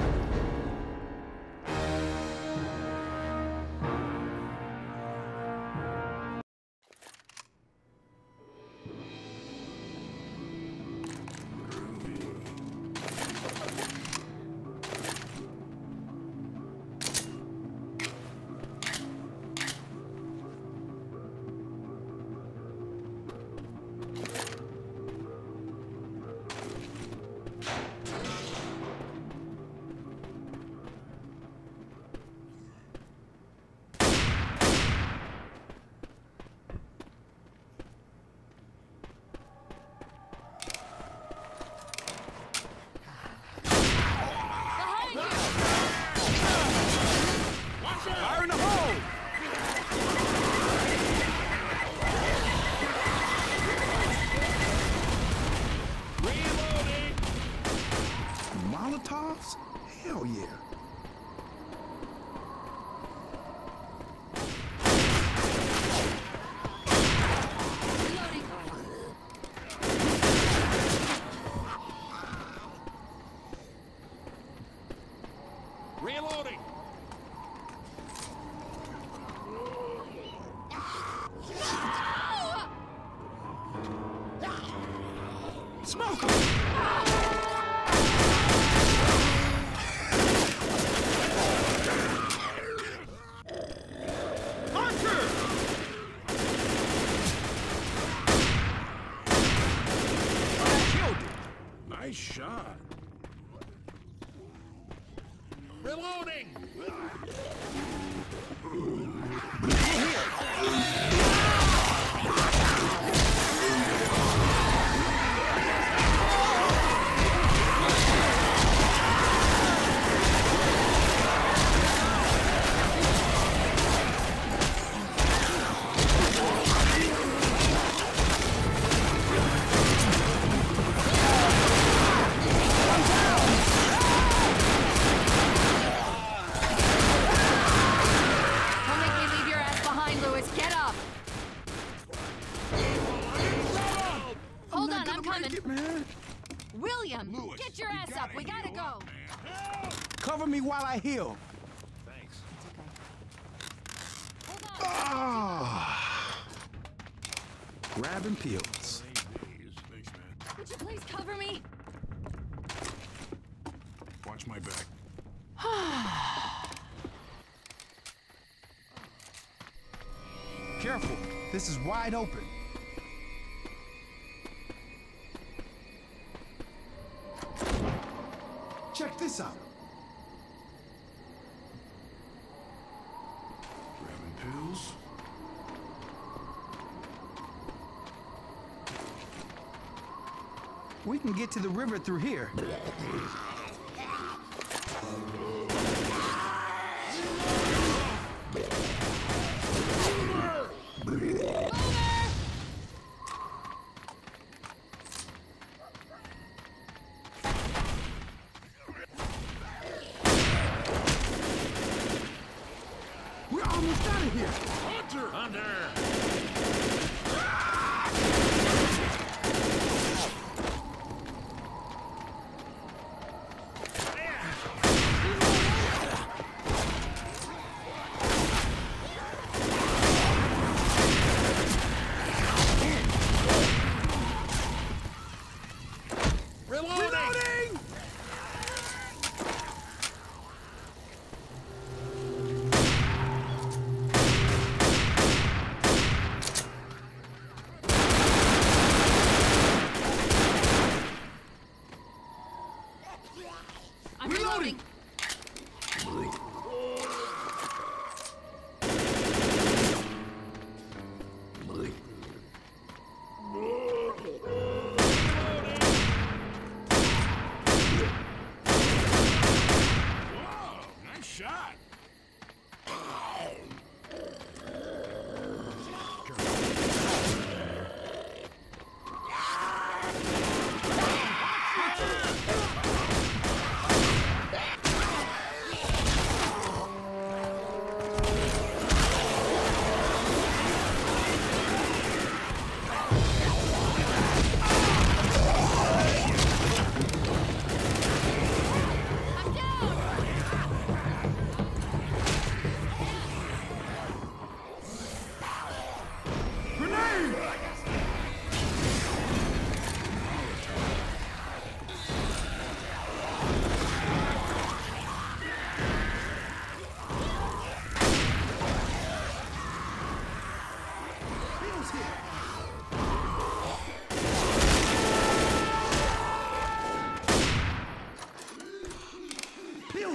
fire in the hole! Reloading! Molotovs? Hell yeah. Reloading! Smoke 'em! Killed it! Nice shot. Reloading! Don't make me leave your ass behind, Lewis. Get up. Hold on, I'm coming. Make it, man. William, Lewis, get your you ass up. gotta We gotta heal go. up, man. Help! Cover me while I heal. Thanks. Hold on. Ah. Grabbing pills. Thanks, man. Would you please cover me? Watch my back. Careful. This is wide open. Check this out. Grabbing pills. We can get to the river through here. We're almost out of here. Hunter! Hunter!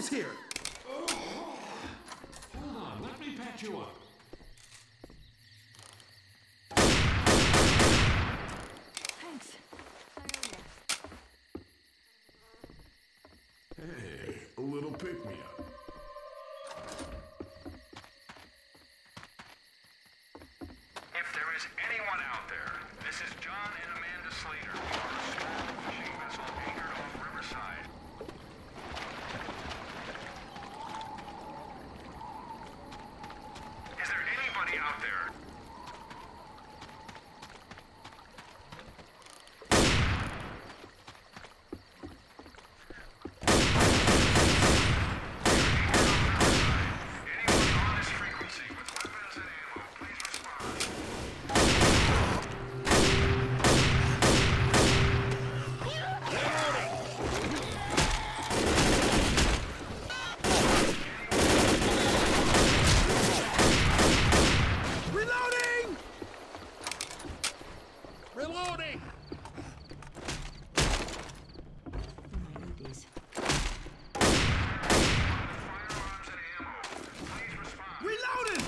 almost here. Hold on, let me patch you up. Thanks. I owe you. Hey, a little pick-me-up. If there is anyone out there, this is John and Amanda Slater. We are a small fishing vessel anchored off Riverside. Is there anybody out there? Anyone on this frequency with weapons and ammo, please respond. Reloading! Reloading! I might need these. Firearms and ammo, please respond. Reloading!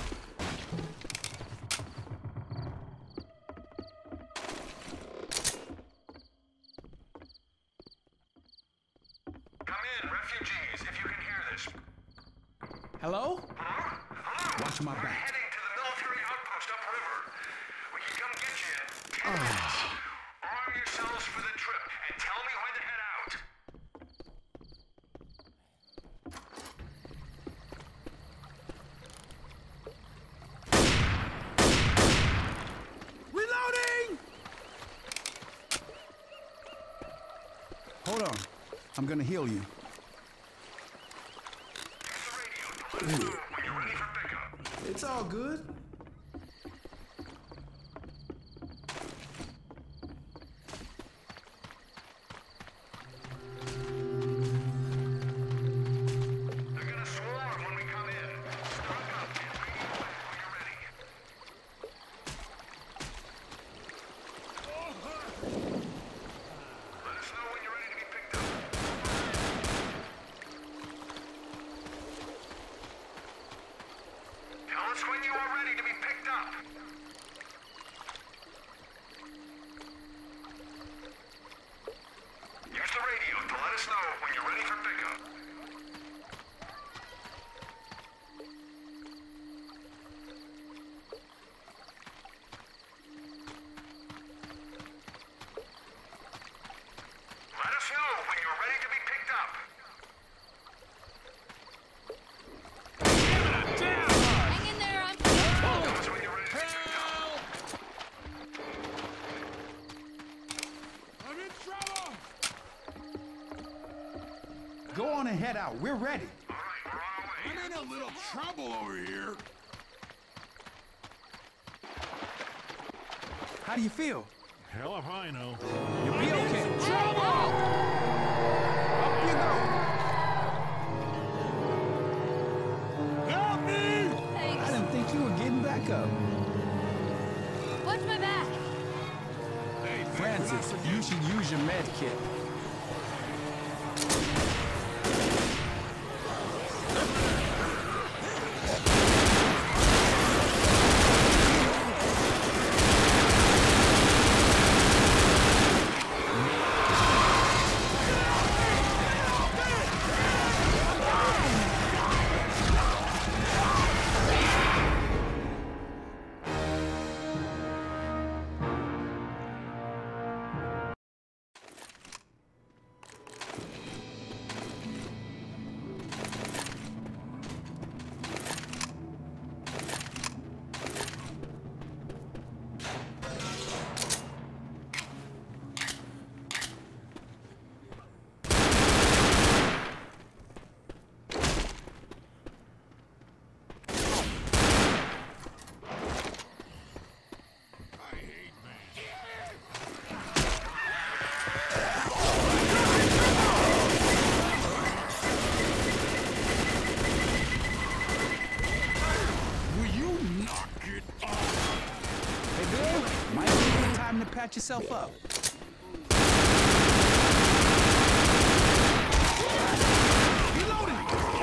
Come in, refugees, if you can hear this. Hello? Hello? Hello? Watch my We're back. heading to the military outpost upriver. We can come get you in 10 minutes. Arm yourselves for the trip and tell me when to head out. Reloading! Hold on. I'm gonna heal you. Use the radio to let us know when you're ready for pickup. It's all good. They're gonna swarm when we come in. Stock up and radio back when you're ready. Let us know when you're ready to be picked up. Tell us when you are ready to be picked up. Use the radio to let us know when you're ready for pickup. Let us know when you're ready to be picked up. Hang in there, I'm... Tell us when you're ready to be picked up. I'm in trouble! Go on and head out. We're ready. All right, we're on our way. I'm in a little trouble over here. How do you feel? Hell if I know. You'll be okay. Hey, no! Up you go. Help me! I Thanks. didn't think you were getting back up. Watch my back. Hey, Francis, you should use your med kit. patch yourself up. Reloading!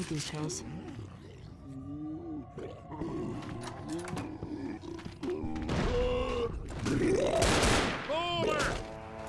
details. Boomer!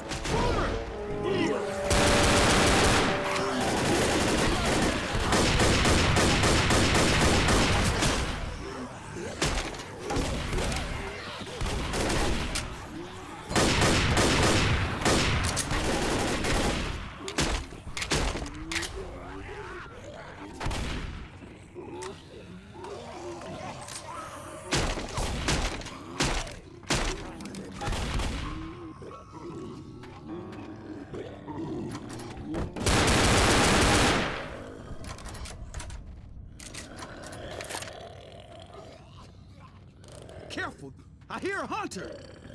Careful! I hear a hunter!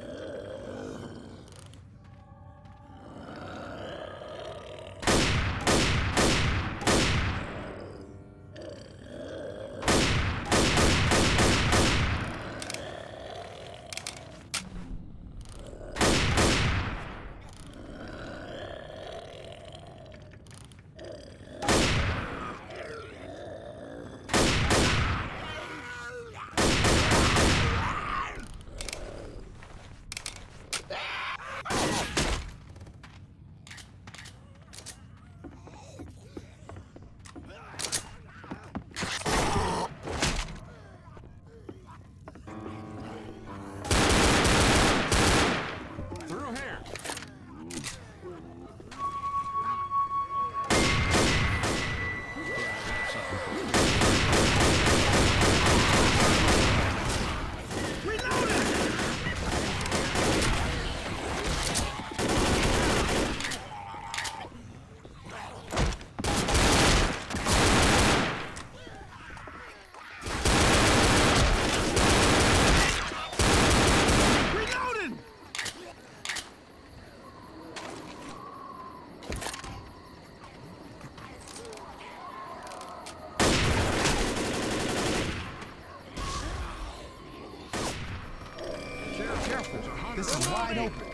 This is wide open.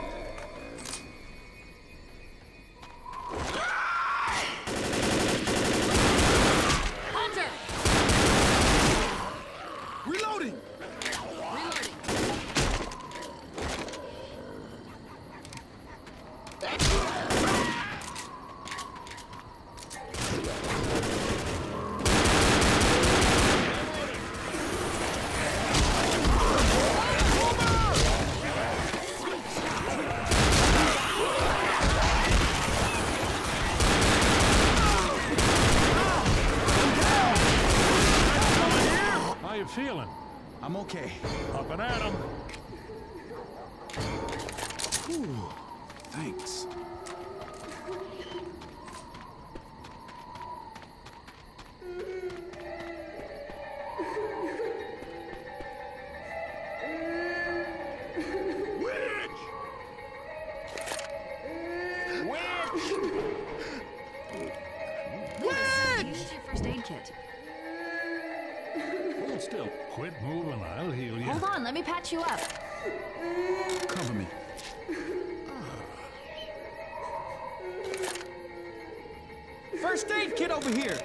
Hunter! Reloading! Reloading. How you feeling? I'm okay. Up and at 'em. Whew. Thanks. Use your first aid kit. Hold still. Quit moving, I'll heal you. Hold on, let me patch you up. Cover me. First aid kit over here.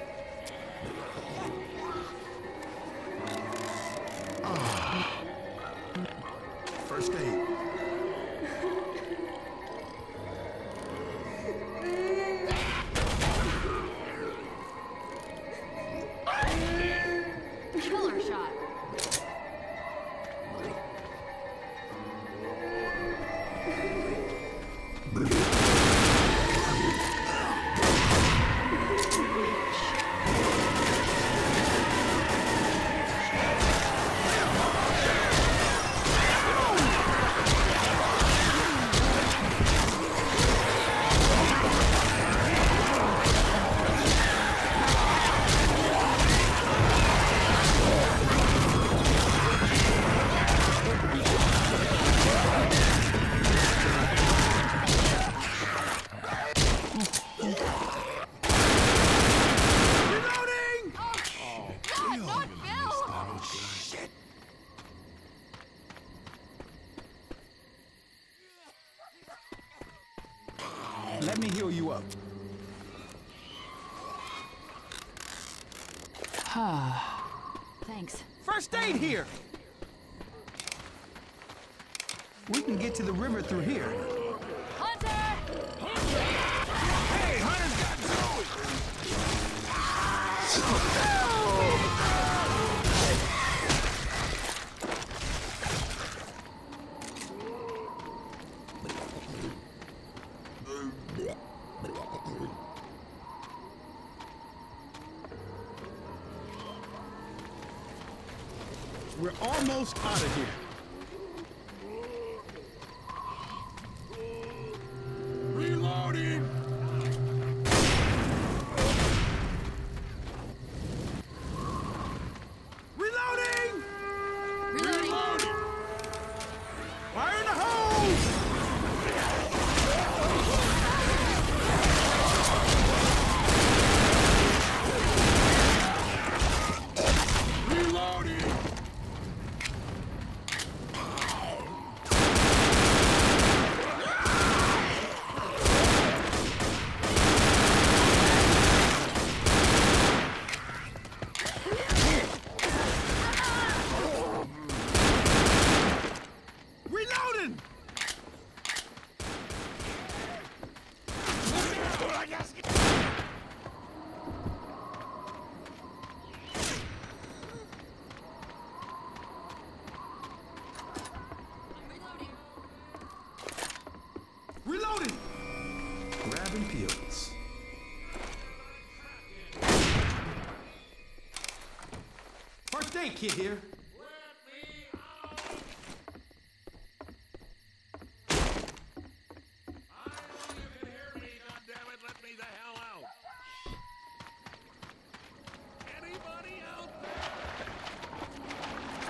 First aid. Killer shot. Let me heal you up. Thanks. First aid here! We can get to the river through here. Hunter! Hey, Hunter's got We're almost out of here. reloading! Reloading! Reloading. Fire in the hole! Reloading! Reloading! Reloading! Grabbing pills. First aid kit here. Let me the hell out! Anybody out there?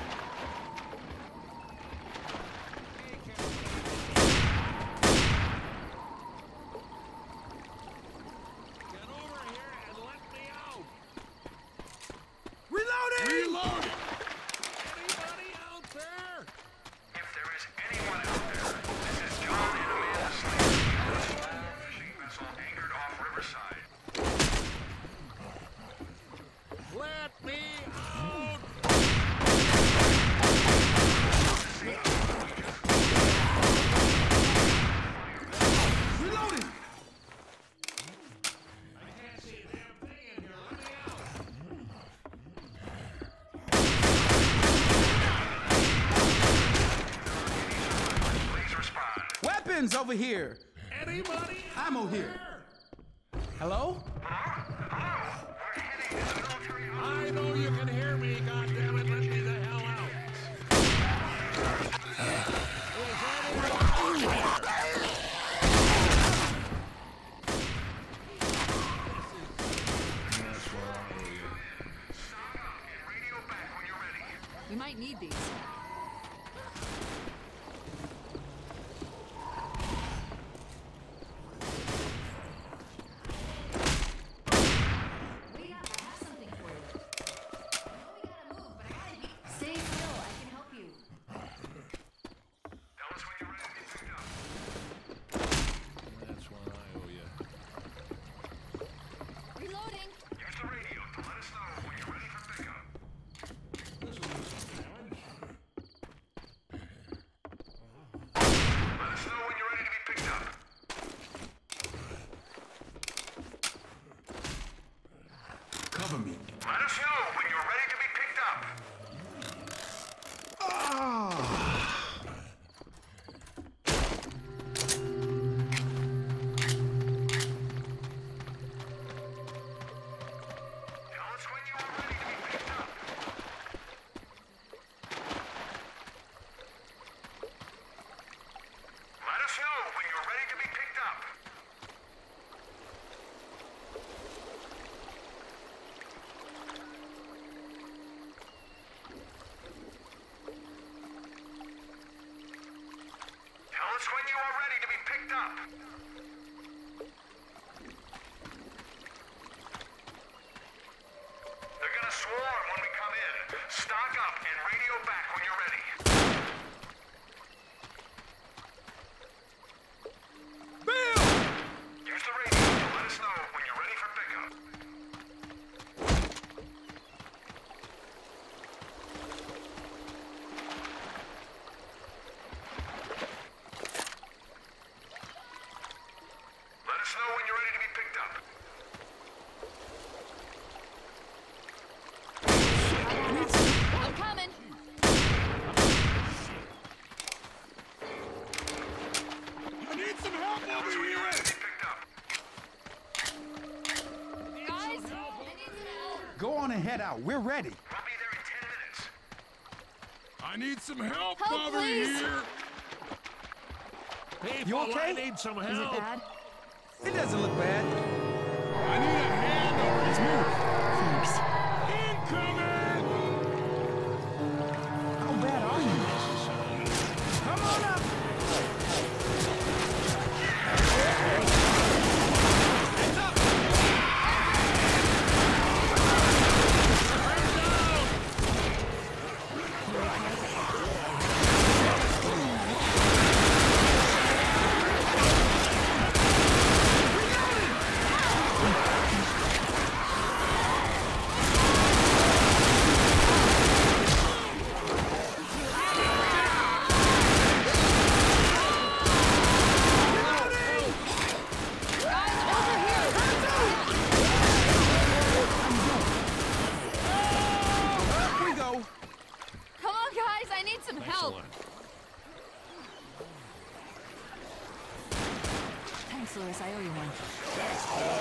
Get over here and let me out! Reloading! Reloading! Anybody out there? If there is anyone out there, this is John and Amanda Slater. A small fishing vessel anchored off Riverside. Let me out! Reloading! I can't see a damn thing in here. Let me out! Please respond. Weapons over here! Anybody out Ammo here. there? Hello? We're heading to the military I know you can hear me, goddammit, let me the hell out. Is anyone out there? and radio back when you're ready. We might need these. Wait up, I have something for you. I know we gotta move, but I gotta be. Stay still, I can help you. Tell us when you're ready to be picked up. That's what I owe you. Reloading! Use the radio to let us know when you're ready for pickup. Let us know when you're ready to be picked up. Cover me. Let us know when you're ready to be picked up. Tell us when you are ready to be picked up. Let us know when you're ready to be picked up. Tell us when you are ready to be picked up. They're gonna swarm when we come in. Stock up and radio back when you're ready. Bill! Use the radio to let us know when you're ready for pickup. now. We're ready. We'll be there in 10 minutes. I need some help, Help, over please. here. You People, okay? I need some Is it help. bad? It doesn't look bad. I need a hand over Let's move. Thanks. Incoming! How bad are you? Come on up. Come on, guys, I need some help. Excellent. Thanks, Lewis, I owe you one.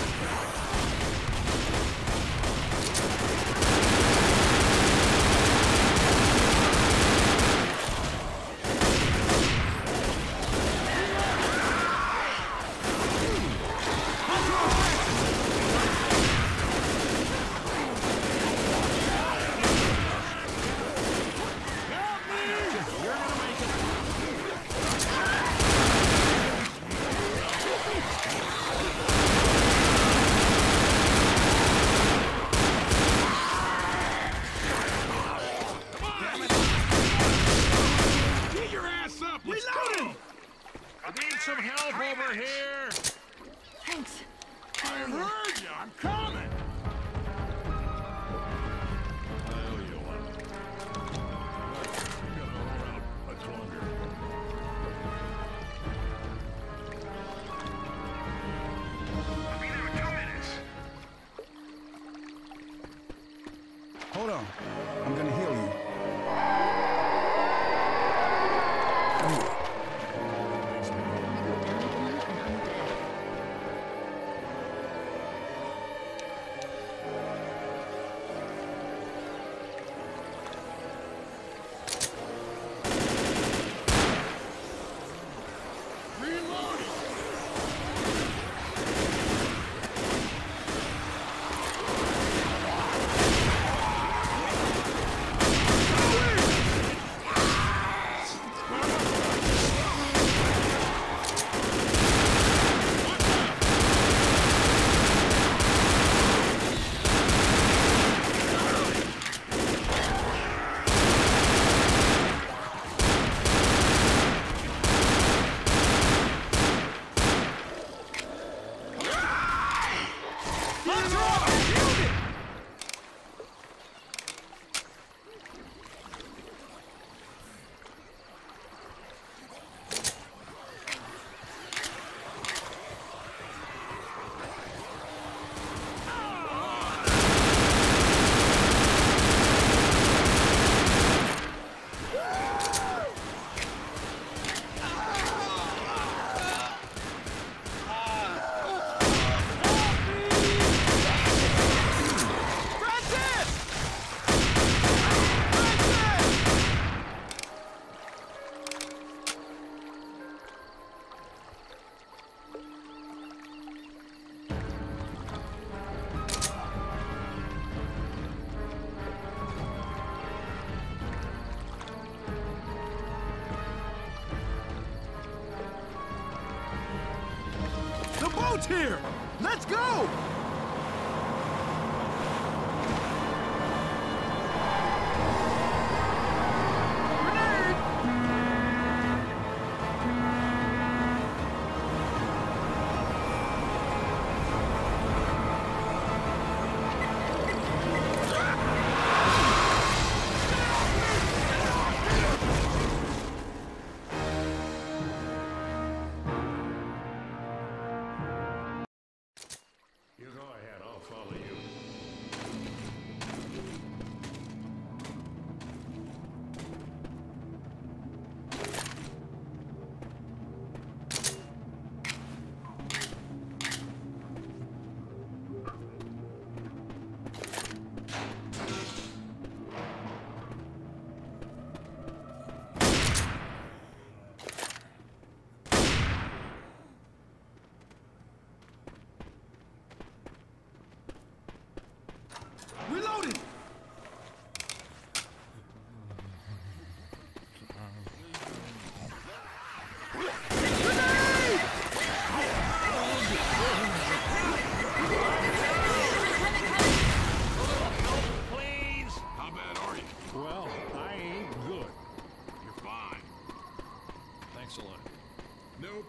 Get your ass up! Let's go! I need some help over here! Thanks. I heard you! I'm coming! I owe you one. You gotta roll out a plunger. We'll be there in 2 minutes. Hold on. I'm gonna heal you. Reloading! The boat's here! Let's go!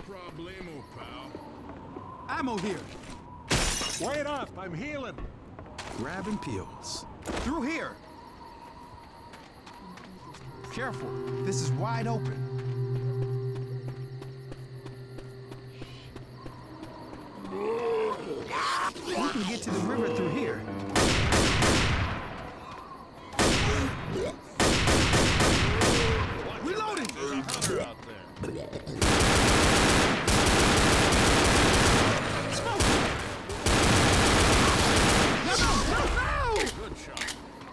problemo, pal. Ammo here. Wait up, I'm healing. Grabbing pills. Through here. Careful, this is wide open. We can get to the river through here. Reloading! There's a hunter out there. Smoke! No! Good shot.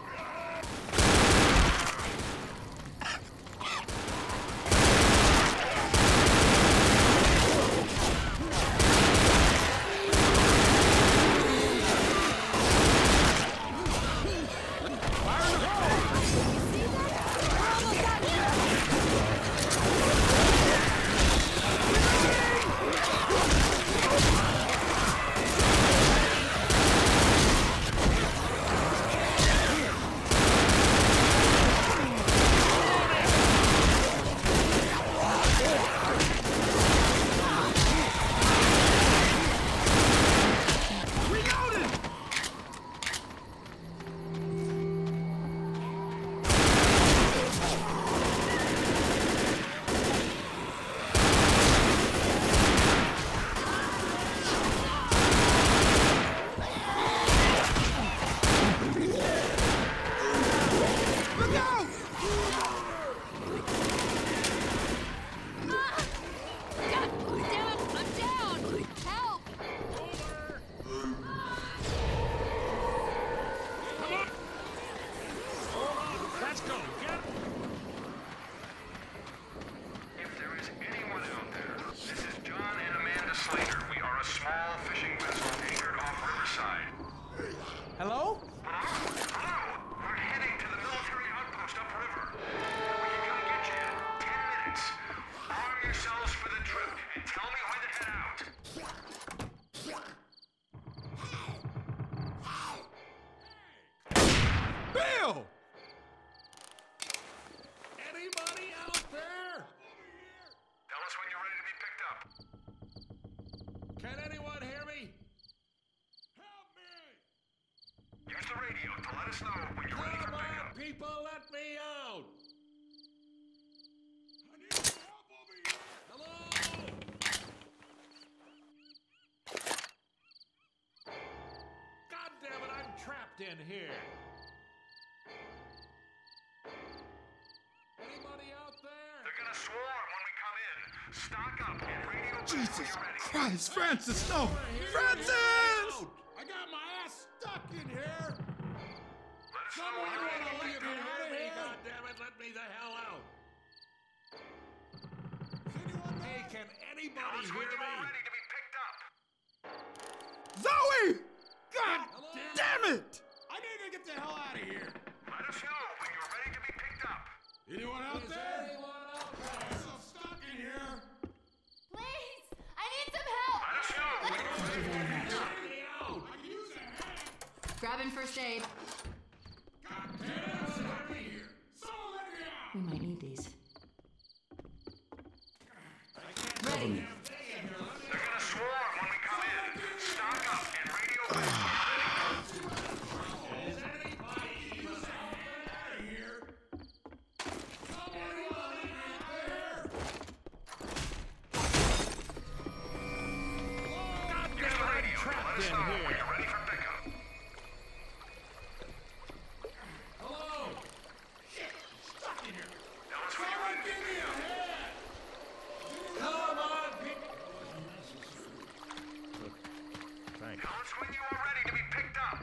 Hello? Hello! We're heading to the military outpost upriver. We can come get you in 10 minutes. Arm yourselves for the trip and tell me when to head out. Bill! Anybody out there? Tell us when you're ready to be picked up. Can anyone hear me? Use the radio to let us know when you're ready for Come on, pickup. people, let me out! I need some help over here. Hello? God damn it, I'm trapped in here. Anybody out there? They're gonna swarm when we come in. Stock up and radio back when Jesus you're ready. Christ, Francis, no! Francis! I got my ass stuck in here. Let us know Someone when you're ready wanna to be let picked me up. out of here? God damn it, let me the hell out. Is anyone Hey, there? can Tell anybody us when hear you are me? ready to be picked up. Zoe! God Hello? damn it! I need to get the hell out of here. Let us know when you're ready to be picked up. Anyone out Is there? anyone out there? I'm so stuck in here. Please! I need some help! Let us know when you're ready to be picked up. Let me out! I can use a hand. Grabbing first aid. God damn it, I'm stuck in here. Someone let me out. We might need these. Ready. They're gonna swarm when we come in. Stock up and radio back. Is anybody even out Here. Someone let me out there. God Use damn the it, I'm radio to let trapped us in know when here. you're ready for pickup. Hello? Stuck in here. Tell us when you're Someone ready to give be me picked a up. hand. Come on, people. Thanks. Tell us when you are ready to be picked up.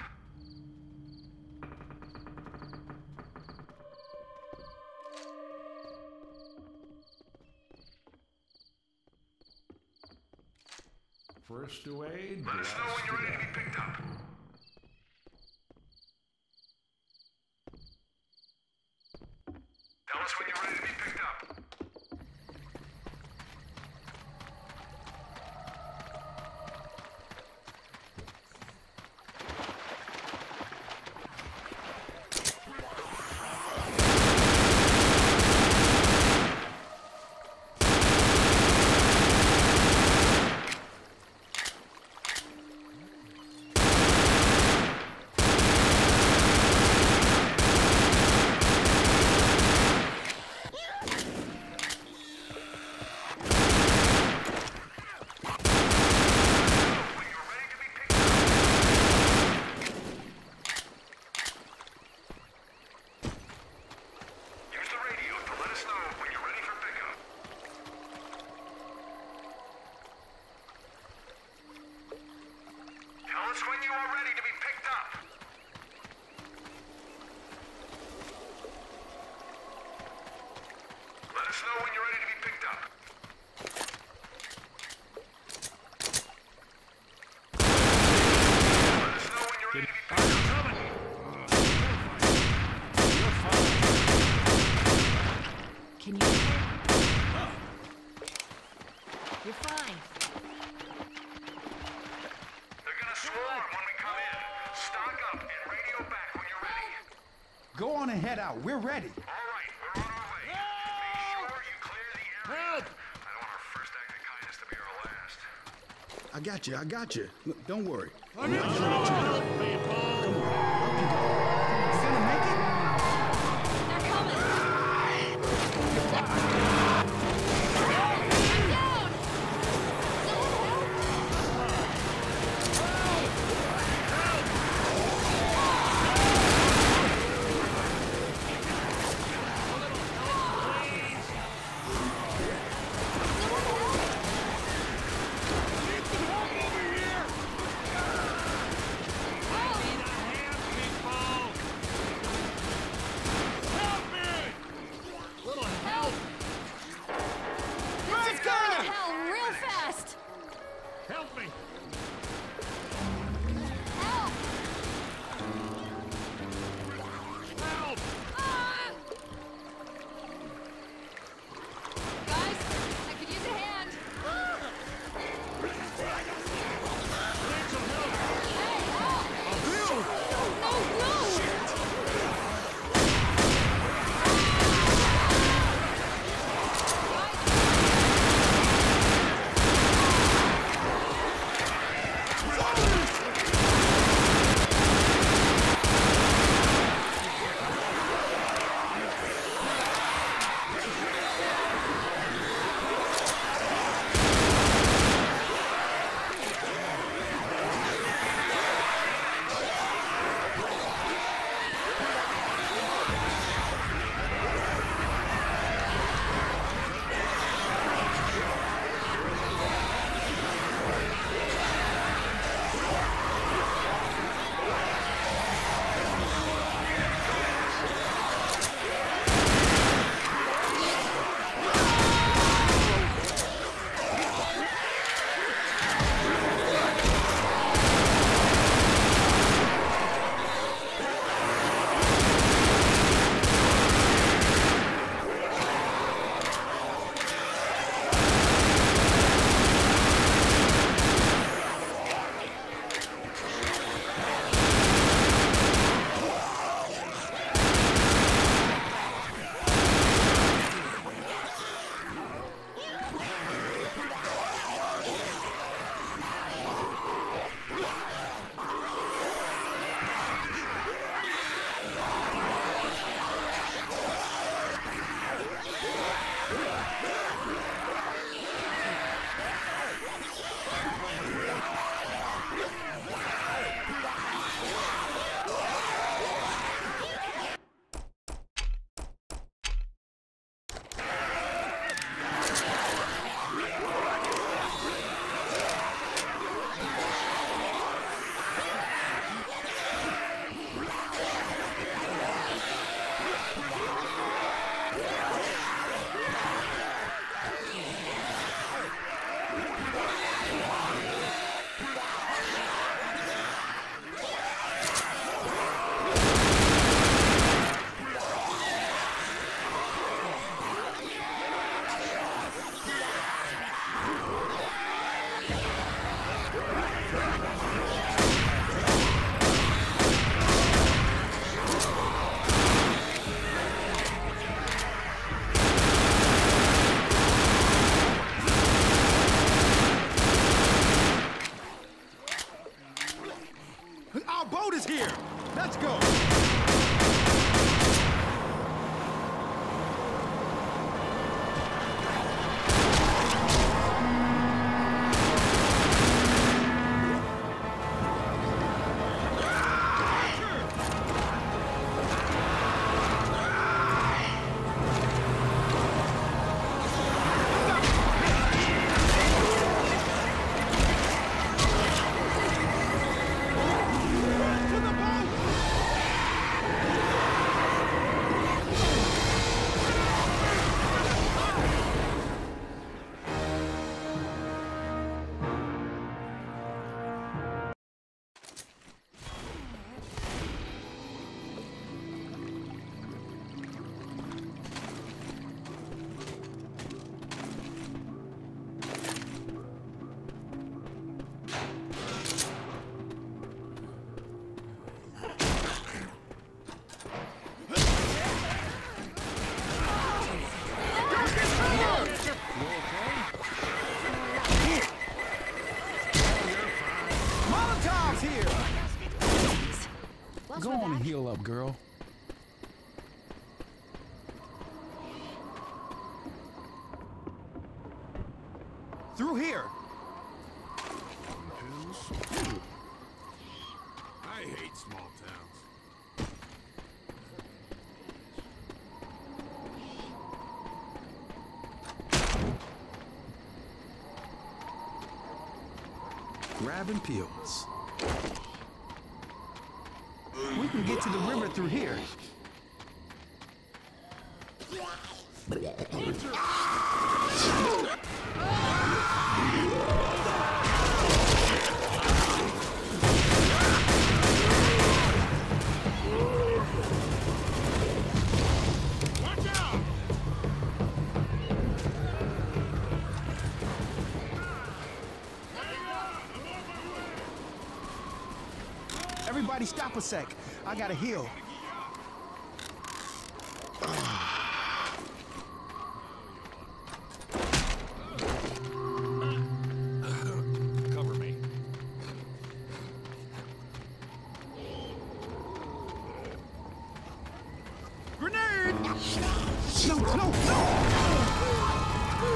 First to aid, Let us know when last you're to ready to be die. picked up. Tell us when you're ready to be picked up. know when you're ready to be picked up. Let us know when you're ready to be picked up. Can you hear? You're fine. They're gonna swarm when we come in. Stock up and radio back when you're ready. Go on and head out. We're ready. All right, we're on our way. Make sure you clear the area. Help! I don't want our first act of kindness to be our last. I got you. I got you. Look, don't worry. I need some help, people! Up you go. You gonna make it? They're coming. I'm down. Help me! Help! Help! Guys, I could use a hand. Need some help! Hey, help! No, no! Through here. I hate small towns. Grabbing pills. We can get to the river through here. Watch out! Everybody stop a sec. I gotta heal. Cover me. Grenade! No, no, no!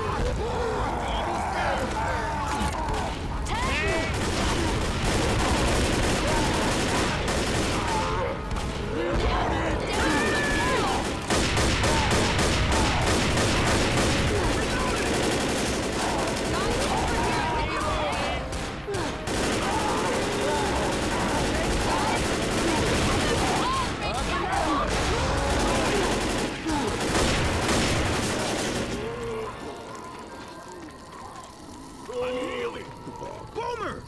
Boomer!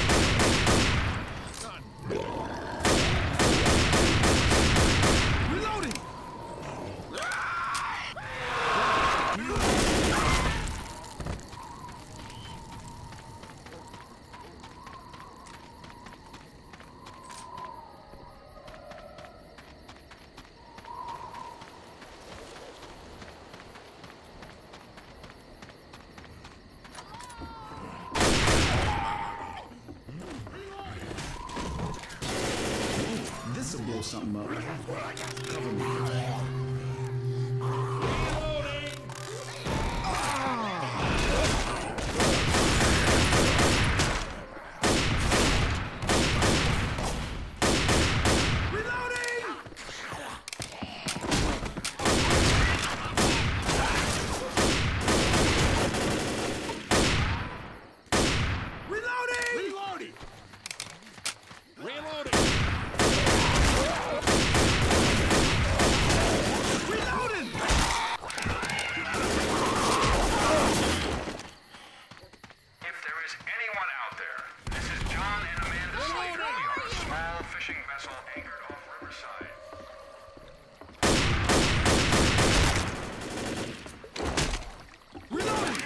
Reloading! This'll blow something up. Cover me. Reloading! Reloading! Reloading! Reloading! Reloading! If there is anyone out there, this is John and Amanda Slater on a small fishing vessel anchored off Riverside. Reloading!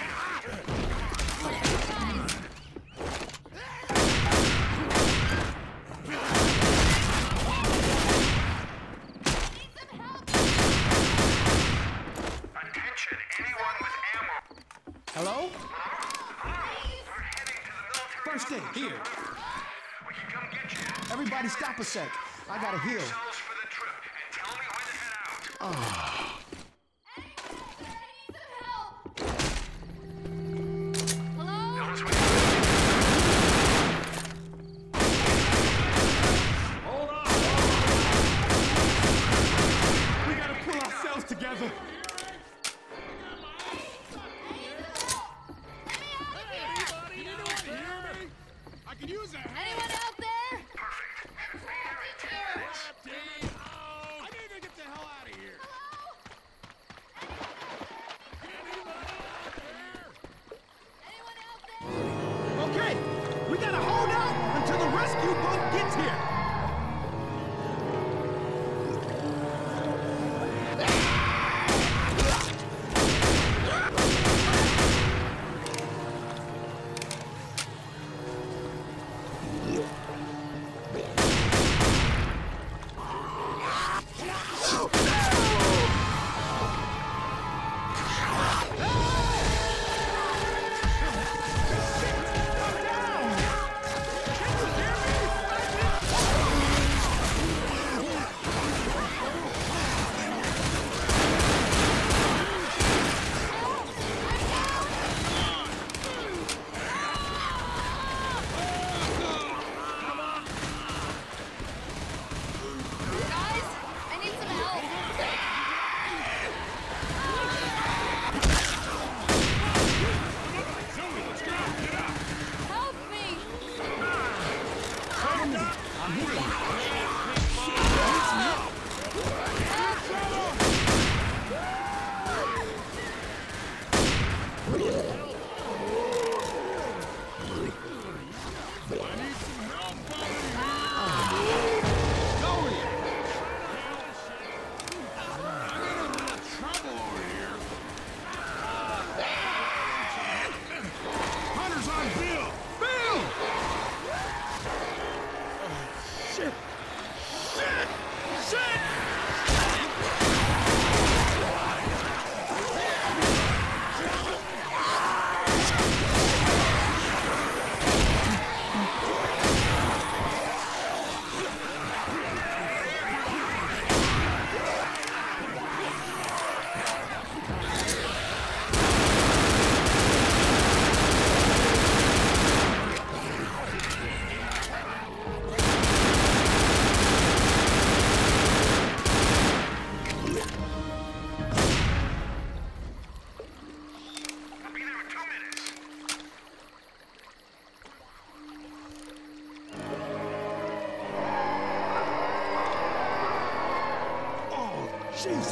Attention, anyone with ammo. Hello? We're heading to the military First aid, outpost here. on the river. We can come get you. Everybody stop a sec. I gotta heal. Yourselves for the trip and tell me when to head out. Hello? Now let's wait. We gotta pull ourselves together. I can use that. Anyone out there? Perfect. Should be here in 10 minutes. I need to get the hell out of here. Anyone out there? Okay, we gotta hold out until the rescue boat gets here.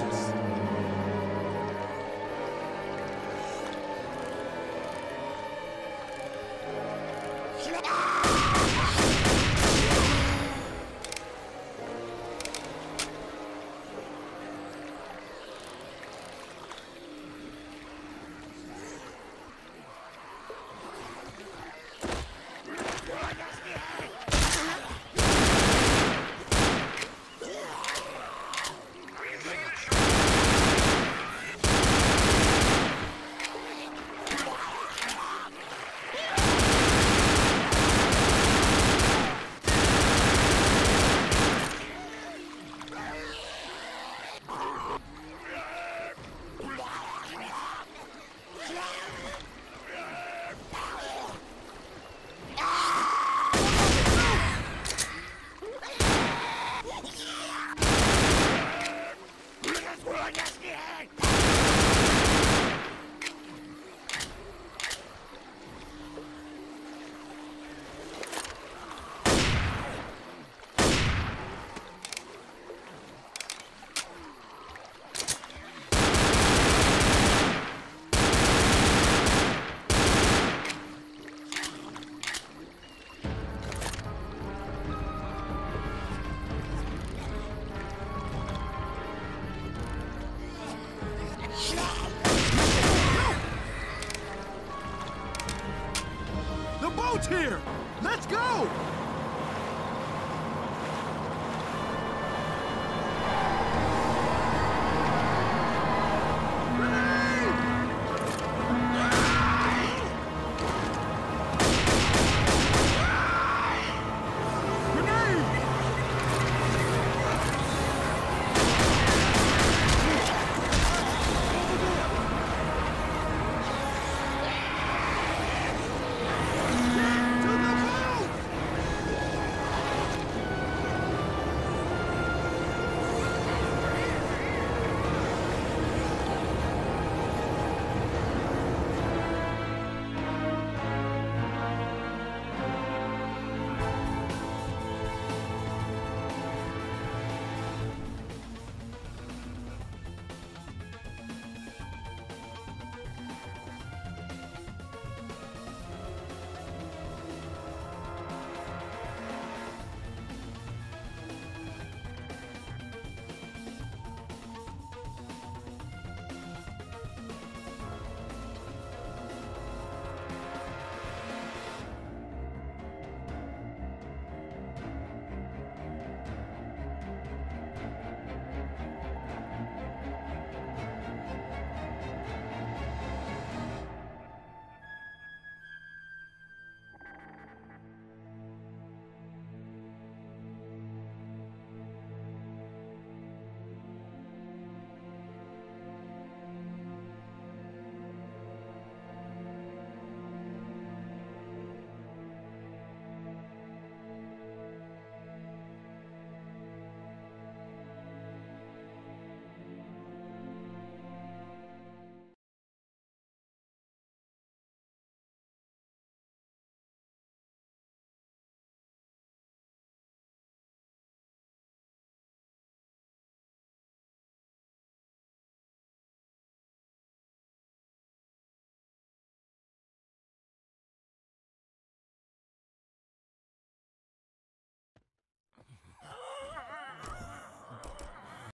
The boat's here! Let's go!